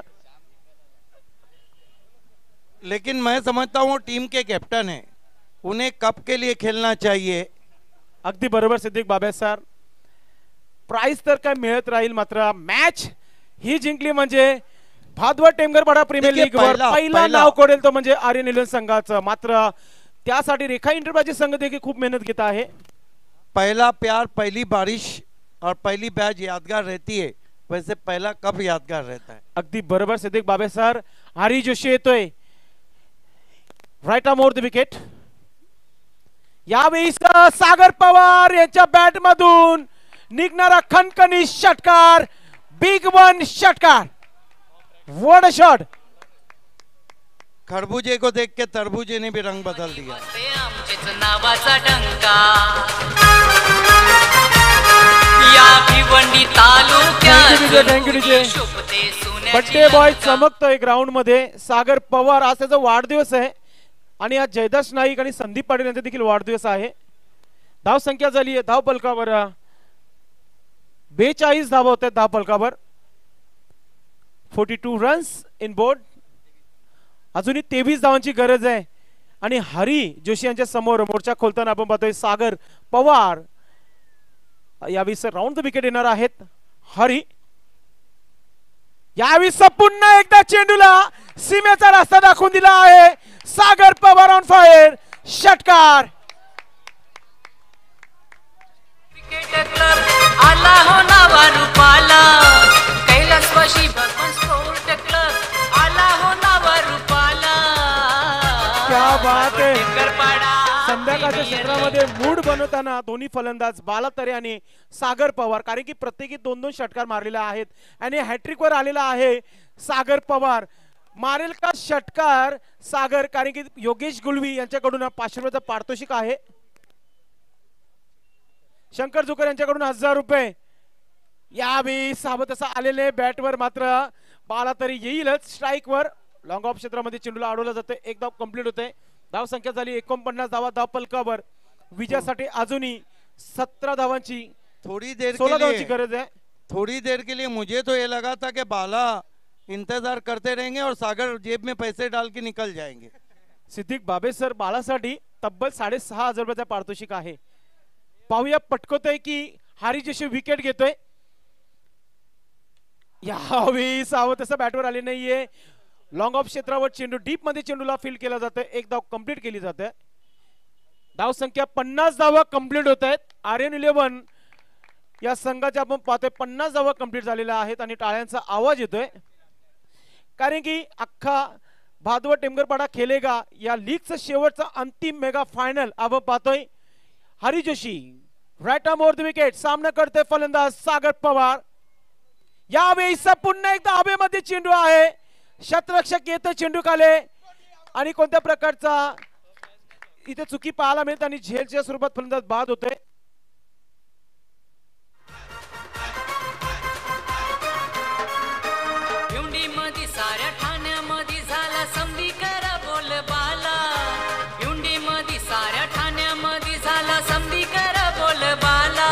लेकिन मैं समझता हूँ टीम के कैप्टन है उन्हें कप के लिए खेलना चाहिए. अगदी बरोबर सिद्दीक बाबा सर. प्राइस तर काय मिळत राहील. मात्र मॅच ही जिंकली म्हणजे भादवड टेमघरपाडा प्रीमियर लीग वर पहिला नाव कोडेल तो म्हणजे आर्यन इलेव्हन संघाचं. मात्र त्यासाठी रेखा एंटरप्राइजेस संघ देखील खूप मेहनत घेत आहे. पहला प्यार पहली बारिश और पहली बैच यादगार रहती है वैसे पहला कप यादगार रहता है. अगदी बरोबर सिद्दीक बाबे सर. हरी जोशी येतोय राईट अमोर द विकेट. यावेळी सागर पवार यांच्या बॅट मधून निघणारा खणखणी षटकार. बिग वन षटकार. What a shot. खरबूजे को देख के तरबूजे ने भी रंग बदल दिया. आमचेच नावाचा डंका या भिवंडी तालुक्यात शोभते सोन्याची बड्डे बॉय चमकतोय ग्राउंड मध्ये. सागर पवार आज त्याचा वाढदिवस आहे. आणि आज जयदास नाईक आणि संदीप पाटील यांचा देखील वाढदिवस आहे. धाव संख्या झाली आहे धाव फलकावर बेचाळीस धावा होत आहेत धाव फलकावर. Forty two runs in board. अजूनही तेवीस धावांची गरज आहे आणि हरी जोशी यांच्या समोर मोर्चा खोलताना आपण पाहतोय सागर पवार यावेळी राऊंड द विकेट येणार आहेत. हरी यावेळी पुन्हा एकदा चेंडूला सीमेचा रस्ता दाखवून दिला आहे. Sagar Pawar on fire. षटकार. आला हो नावा रूपाला कैलासवासी भगवान स्पोर्ट क्लब आला हो नावा रूपाला. क्या बात आहे. टिंगरपाडा संध्याकाळच्या क्षेत्रामध्ये मूड बनवताना दोन्ही फलंदाज बालातरे आणि सागर पवार कारण की प्रत्येकी दोन दोन षटकार मारलेले आहेत आणि हॅट्रिक वर आलेला आहे सागर पवार. मारेल का षटकार सागर कारण की योगेश गुलवी यांच्याकडून पाचशे रुपयाचं पारितोषिक आहे. शंकर जोकर यांच्याकडून हजार रुपये. यावेळी सावध असं आलेले बॅटवर मात्र बाला तरी येईलच. स्ट्राईक वर लॉंग ऑफ क्षेत्रामध्ये चेंडूला अडवलं जातं. एक धाव कंप्लीट होते. धाव संख्या झाली एकोणपन्नास धावा धाव फलकावर. विजयासाठी अजूनही सतरा धावांची थोड़ी देर सोलह के धावांची लिए गरज आहे. थोड़ी देर के लिए मुझे तो ये लगा था कि बाला इंतजार करते रहेंगे और सागर जेब में पैसे डाल के निकल जाएंगे. सिद्दीक बाबे सर बालासाठी तब्बल साडेसहा हजार रुपयाचा पारितोषिक आहे. पाहूया पटकवतोय की हारी जशी विकेट घेतोय. यावेळी सावध असं बॅटवर आले नाहीये. लॉंग ऑफ क्षेत्रावर चेंडू डीप मध्ये चेंडूला फील्ड केला जातोय. एक धाव कंप्लीट केली जाते. धाव संख्या पन्नास धावा कंप्लीट होत आहेत. आर्यन इलेव्हन या संघाच्या आपण पाहतोय पन्नास धावा कंप्लीट झालेल्या आहेत आणि टाळ्यांचा आवाज येतोय कारण की अख्खा भादवड टेमगरपाडा खेलेगा या लीगचं शेवटचा अंतिम मेगा फायनल आपण पाहतोय. Hari Joshi right arm over the wicket. सामना करते फलंदाज सागर पवार. यावेळी पुन्हा एकदा हवेमध्ये चेंडू आहे. शतरक्षक येते चेंडू खाले आणि कोणत्या प्रकारचा इथे चुकी पाहायला मिळते आणि झेलच्या स्वरूपात फलंदाज बाद होते. युंडी मध्ये साऱ्या ठाण्यामध्ये झाला समधी करा बोल बाला. युंडी मध्ये साऱ्या ठाण्यामध्ये झाला समधी करा बोल बाला.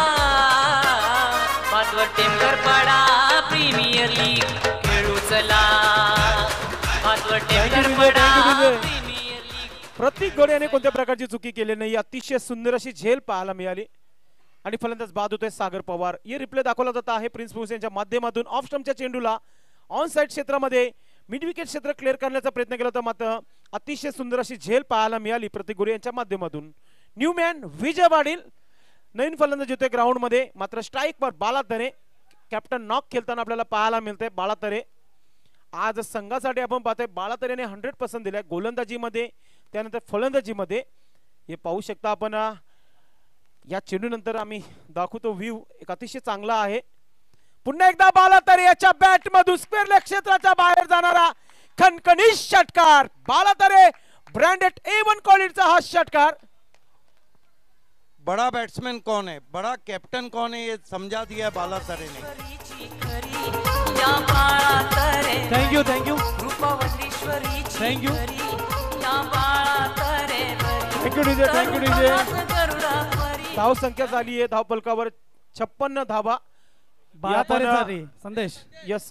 पाचवर टेमगरपाडा प्रीमियर लीग खेळू चला. पाचवर टेमगरपाडा प्रीमियर लीग. प्रत्येक गोड्याने कोणत्या प्रकारची चुकी केली नाही. अतिशय सुंदर अशी झेल पाहायला मिळाली आणि फलंदाज बाद होतोय सागर पवार. ये रिप्ले दाखवला जात आहे प्रिन्स भोस यांच्या माध्यमातून. ऑफ स्टंपच्या चेंडूला ऑन साइड क्षेत्रामध्ये मिड विकेट क्षेत्र क्लिअर करण्याचा प्रयत्न केला होता मात्र अतिशय सुंदर अशी झेल पाहायला मिळाली प्रत्येक गोरे यांच्या माध्यमातून. न्यूमॅन विजय पाटील नवीन फलंदाज होते ग्राउंड मध्ये मात्र स्ट्राईक वर बालातरे. कॅप्टन नॉक खेळताना आपल्याला पाहायला मिळते बालातरे. आज संघासाठी आपण पाहतोय बालातरेने हंड्रेड पर्सेंट दिलाय गोलंदाजीमध्ये त्यानंतर फलंदाजीमध्ये. हे पाहू शकता आपण या चेंडू नंतर आम्ही दाखवतो व्ह्यू एक अतिशय चांगला आहे. पुन्हा एकदा बालातरे याच्या बॅट मधून स्क्वेअर क्षेत्राच्या बाहेर जाणारा खणखणीत षटकार. बालातरे ब्रँडेड ए वन क्वालिटीचा हा षटकार. बड़ा बैट्समैन कौन है, बड़ा कैप्टन कौन है, ये समझा दिया बालातरे ने. Thank you thank you thank you thank you DJ thank you DJ. धाव संख्या झाली आहे धाव फलकावर छप्पन्न धावा. बालातरे संदेश. यस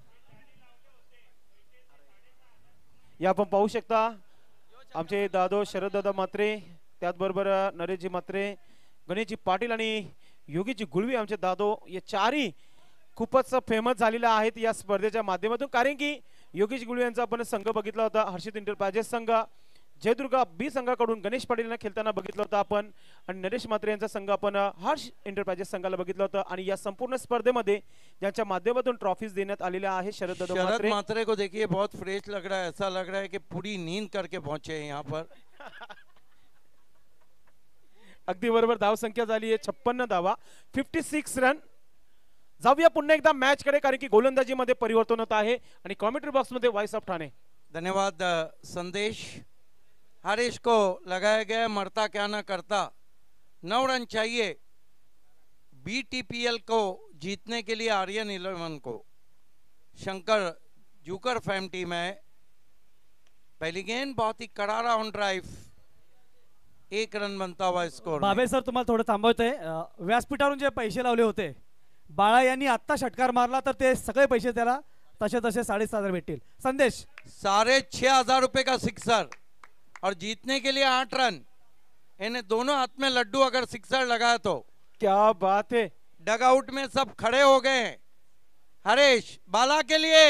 या आपण पाहू शकता आमचे दादो शरद दादा मात्रे त्याचबरोबर नरेशजी मात्रे गणेशजी पाटील आणि योगीजी गुळवी आमचे दादो हे चारही खूपच फेमस झालेले आहेत या स्पर्धेच्या माध्यमातून कारण की योगेश गुळवी यांचा आपण संघ बघितला होता हर्षित इंटरप्राइजेस संघ. जयदुर्गा बी संघाकडून गणेश पाटील यांना खेळताना बघितलं होतं आपण आणि नरेश मात्रे यांचा संघ आपण हर्ष इंटरप्राइजेस संघाला बघितलं होतं. आणि या संपूर्ण स्पर्धेमध्ये ज्यांच्या माध्यमातून ट्रॉफीज देण्यात आलेल्या आहे शरद दादा शरद मात्रे. मात्रे को देखिए बहुत फ्रेश लग रहा है. ऐसा लग रहा है कि पूरी नींद करके पहुंचे हैं यहाँ पर. अगदी बरोबर. धाव संख्या झाली आहे छप्पन्न धावा फिफ्टी सिक्स रन. जाऊया पुन्हा एकदा मॅच कडे कारण की गोलंदाजी मध्ये परिवर्तन होत आहे आणि कॉमेंट्री बॉक्स मध्ये वॉइस ऑफ ठाणे. धन्यवाद संदेश. हारिश को लगाया गया मरता क्या ना करता. नौ रन चाहिए बीटीपीएल को जीतने के लिए आर्यन इलेवन को. शंकर जूकर फैम टीम है. पहली गेंद बहुत ही करारा ऑन ड्राइव. एक रन बनता हुआ स्कोर। बाबे सर तुम्हाला थोडं थांबवतोय अं, व्यासपीठावरून जे पैसे लावले होते बाळा यांनी आत्ता षटकार मारला तर ते सगळे पैसे त्याला तसे तसे साडेसात हजार भेटतील। संदेश साढ़े छह हजार रुपए का सिक्सर और जीतने के लिए आठ रन। इन्हें दोनों हाथ में लड्डू अगर सिक्सर लगाया तो क्या बात है। डगआउट में सब खड़े हो गए हैं। हरीश बाला के लिए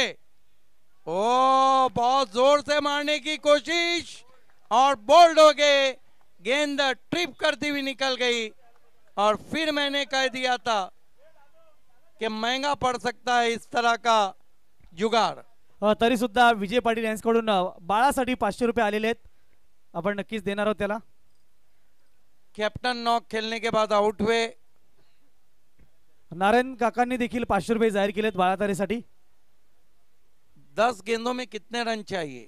ओ बहुत जोर से मारने की कोशिश और बोल्ड हो गए। गेंद ट्रिप करती हुई निकल गई और फिर मैंने कह दिया था कि महंगा पड़ सकता है इस तरह का जुगाड़। अं, तरी सुद्धा विजय पाटील यांच्याकडून अं, बाळासाठी पाचशे रुपये आलेले आहेत, आपण नक्कीच देणार आहोत त्याला। कैप्टन नॉक खेलने के बाद आउट हुए। नारायण काकांनी देखील पाचशे रुपये जाहीर केलेत बाळातारेसाठी। दस गेंदों में कितने रन चाहिए?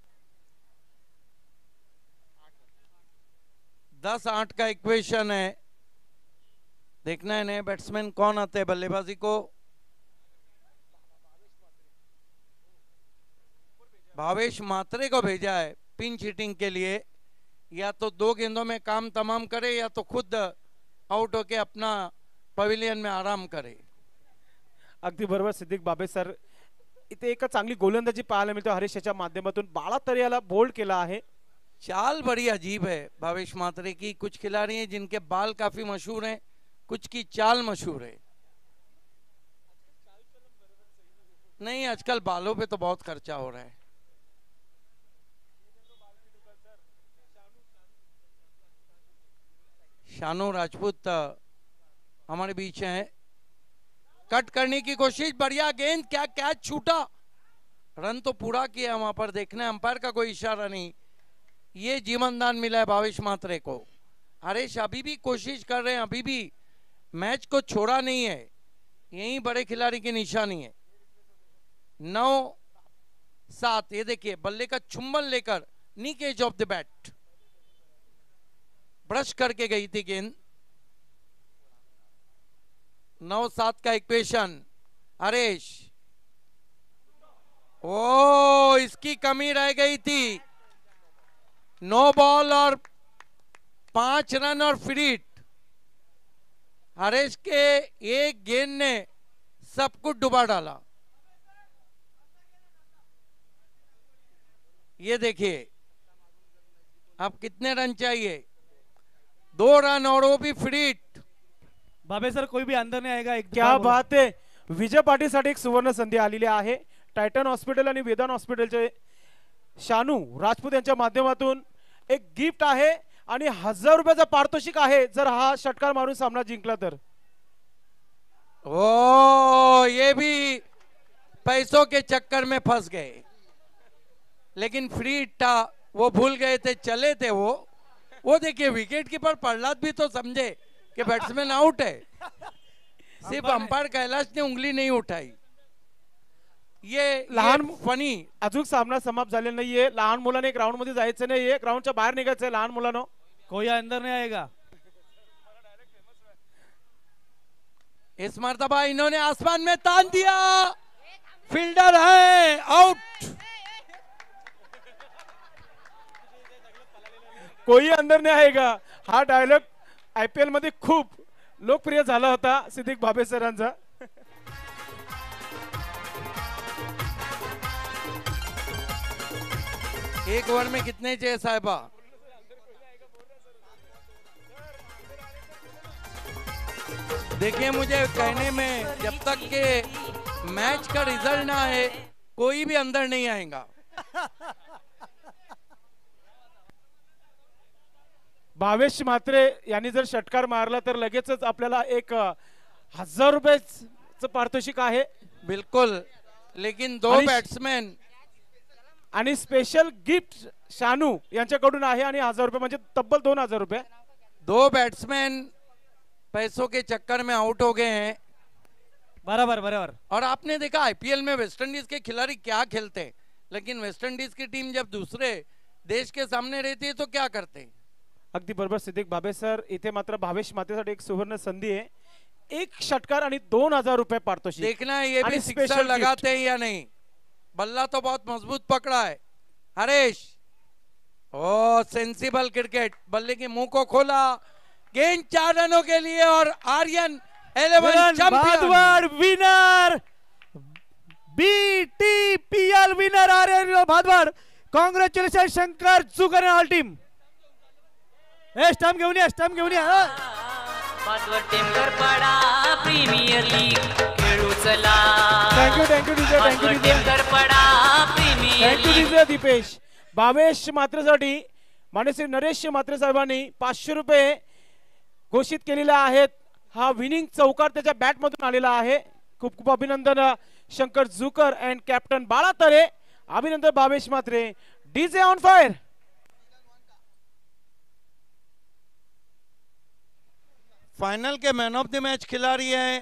दस आठ का इक्वेशन है। देखना है नए बैट्समैन कौन आते हैं बल्लेबाजी को। भावेश मात्रे को भेजा है पिंच हिटिंग के लिए। या तो दो गेंदों में काम तमाम करे या तो खुद आउट होके अपना पवेलियन में आराम करे। अगदी बरोबर सिद्दीक बाबे सर, इथे एक चांगली गोलंदाजी पाहायला मिळते हरीश याच्या माध्यमातून। बाळा तरी याला बोल्ड केला आहे। चाल बड़ी अजीब है भावेश मात्रे की। कुछ खिलाड़ी हैं जिनके बाल काफी मशहूर हैं, कुछ की चाल मशहूर है। नहीं आजकल बालों पे तो बहुत खर्चा हो रहा है। शानू राजपूत हमारे बीच हैं। कट करने की कोशिश, बढ़िया गेंद, क्या कैच छूटा। रन तो पूरा किया वहां पर, देखना है अंपायर का कोई इशारा नहीं। ये जीवनदान मिला है भावेश मात्रे को। हरीश अभी भी कोशिश कर रहे हैं, अभी भी मैच को छोड़ा नहीं है। यही बड़े खिलाड़ी की निशानी है। नौ सात, ये देखिए बल्ले का चुंबन लेकर nick edge of the bat brush करके गई थी गेंद। नौ सात का इक्वेशन। हरीश ओ इसकी कमी रह गई थी। नो बॉल और पांच रन और फ्री हिट। हरीश के एक गेंद ने सब कुछ डुबा डाला। ये देखिए अब कितने रन चाहिए? दो रन और वो भी फ्री हिट। बाबे सर कोई भी अंदर नहीं आएगा। एक क्या बात आहे। विजय पाटील साठी एक सुवर्ण संधी आलेली आहे। टायटन हॉस्पिटल आणि वेदांत हॉस्पिटलचे शानू राजपूत यांच्या माध्यमातून एक गिफ्ट आहे आणि हजार रुपयाचा पारितोषिक आहे जर हा षटकार मारून सामना जिंकला तर। ओ ये भी पैसों के चक्कर में फंस गए, लेकिन फ्री हिट था वो भूल गए थे, चले थे वो वो देखिए विकेट कीपर प्रहलाद भी तो समझे कि बैट्समैन आउट है, सिर्फ अंपायर कैलाश ने उंगली नहीं उठाई। ये लहान फनी अजून सामना समाप्त झालेला नाहीये। लहान मुलाने एक राउंड मध्ये जायचं नाहीये, ग्राउंडच्या बाहेर निघायचंय लहान मुलांनो। कोई अंदर नहीं आएगा। इस मर्तबा इन्होंने आसमान में तान दिया। फील्डर है आउट। कोई अंदर नाही आएगा हा डायलॉग आयपीएल मध्ये खूप लोकप्रिय झाला होता सिद्दीक भाबे सरांचा। एक ओवर में कितने चाहिए साहिबा? देखिए मुझे कहने में जब तक के मैच का रिजल्ट ना है कोई भी अंदर नहीं आएगा। भावेश मात्रे यांनी जर षटकार मारला तर लगेचच आपल्याला एक हजार रुपयाचं पारितोषिक आहे। बिल्कुल, लेकिन दो बैट्समैन आणि स्पेशल गिफ्ट शानू यांच्याकडून आहे आणि हजार रुपये म्हणजे तब्बल दोन हजार रुपये। दो बैट्समैन पैसों के चक्कर में आउट हो गए हैं। बराबर बराबर। और आपने देखा आईपीएल में वेस्ट इंडीज के खिलाड़ी क्या खेलते हैं, लेकिन वेस्ट इंडीज की टीम जब दूसरे देश के सामने रहती है तो क्या करते हैं? अगदी बरोबर सिद्दीक भाबे सर, इथे मात्र भावेश मात्रेसाठी एक सुवर्ण संधी आहे। एक षटकार आणि दोन हजार रुपये पारितोषिक। देखना है ये भी आणि सिक्सर स्पेशल लगाते हैं या नहीं। बल्ला तो बहुत मजबूत पकड़ा है। हरीश ओ सेंसिबल क्रिकेट, बल्ले के मुंह को खोला, गेंद चार रनों के लिए और Aryan eleven champion. Bhadwad winner, BTPL winner Aryan Bhadwad. Congratulation Shankar Jugar all team. ए स्टंप घेऊन या, स्टंप घेऊन या. भादवड टेमघरपाडा प्रीमियर लीग खेळू चला. Thank you thank you DJ, thank you Bhadwad DJ, Temgharpada premier thank you league. DJ Dipesh. Bhavesh मात्रेसाठी मानसी नरेश मात्रे साहेबांनी पाचशे रुपये घोषित केलेले आहेत. हा विनिंग चौकार त्याच्या बॅट मधून आलेला आहे. खूप खूप अभिनंदन Shankar Zucker and captain Bala Tare. अभिनंदन Bhavesh Matre. DJ on fire. Final के मैन ऑफ द मैच खिलाड़ी है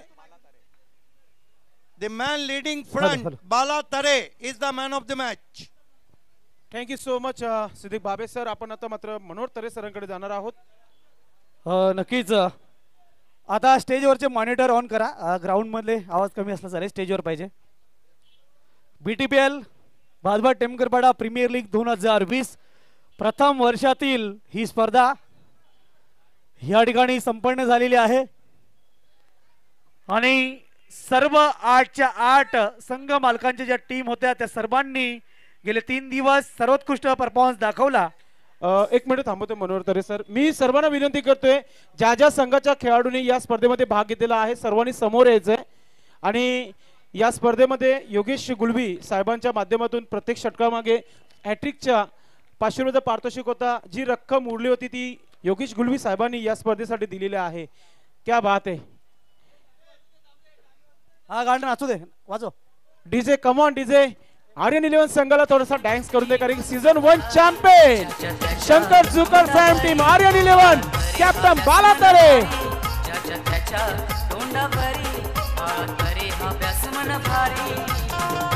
the man leading front, Bala Tare is the man of the match. Thank you so much Siddique Babe sir. आपण आता मात्र मनोहर तरे सरांकडे जाणार आहोत. अ, नक्कीच. आता स्टेजवरचे मॉनिटर ऑन करा. ग्राउंड मधले आवाज कमी असला चालेल, स्टेजवर पाहिजे. बीटीपीएल भादवाड टेमघरपाडा प्रीमियर लीग दोन हजार वीस प्रथम वर्षातील ही स्पर्धा या ठिकाणी संपन्न झालेली आहे आणि सर्व आठच्या आठ संघ मालकांच्या ज्या टीम होत्या त्या सर्वांनी गेले तीन दिवस सर्वोत्कृष्ट परफॉर्मन्स दाखवला. अ, एक मिनिट थांबवतो मनोहर तरे सर. मी सर्वांना विनंती करतोय, ज्या ज्या संघाच्या खेळाडूंनी या स्पर्धेमध्ये भाग घेतलेला आहे सर्वांनी समोर यायचंय. आणि या स्पर्धेमध्ये योगेश गुलबी साहेबांच्या माध्यमातून प्रत्येक षटकामागे हॅट्रिकच्या पाचशे रुपये पारितोषिक होता. जी रक्कम उरली होती ती योगेश गुलबी साहेबांनी या स्पर्धेसाठी दिलेली आहे. क्या बात आहे. हा गाणं नाचू दे, वाजव. DJ come on DJ. Aryan eleven संघाला थोडासा डान्स करून दे, कारण season one champion Shankar Jukar fam team Aryan eleven captain Bala Tare. ज्याच्या त्याच्या तोंडावरी बाळा तरे हा व्यास मन भारी.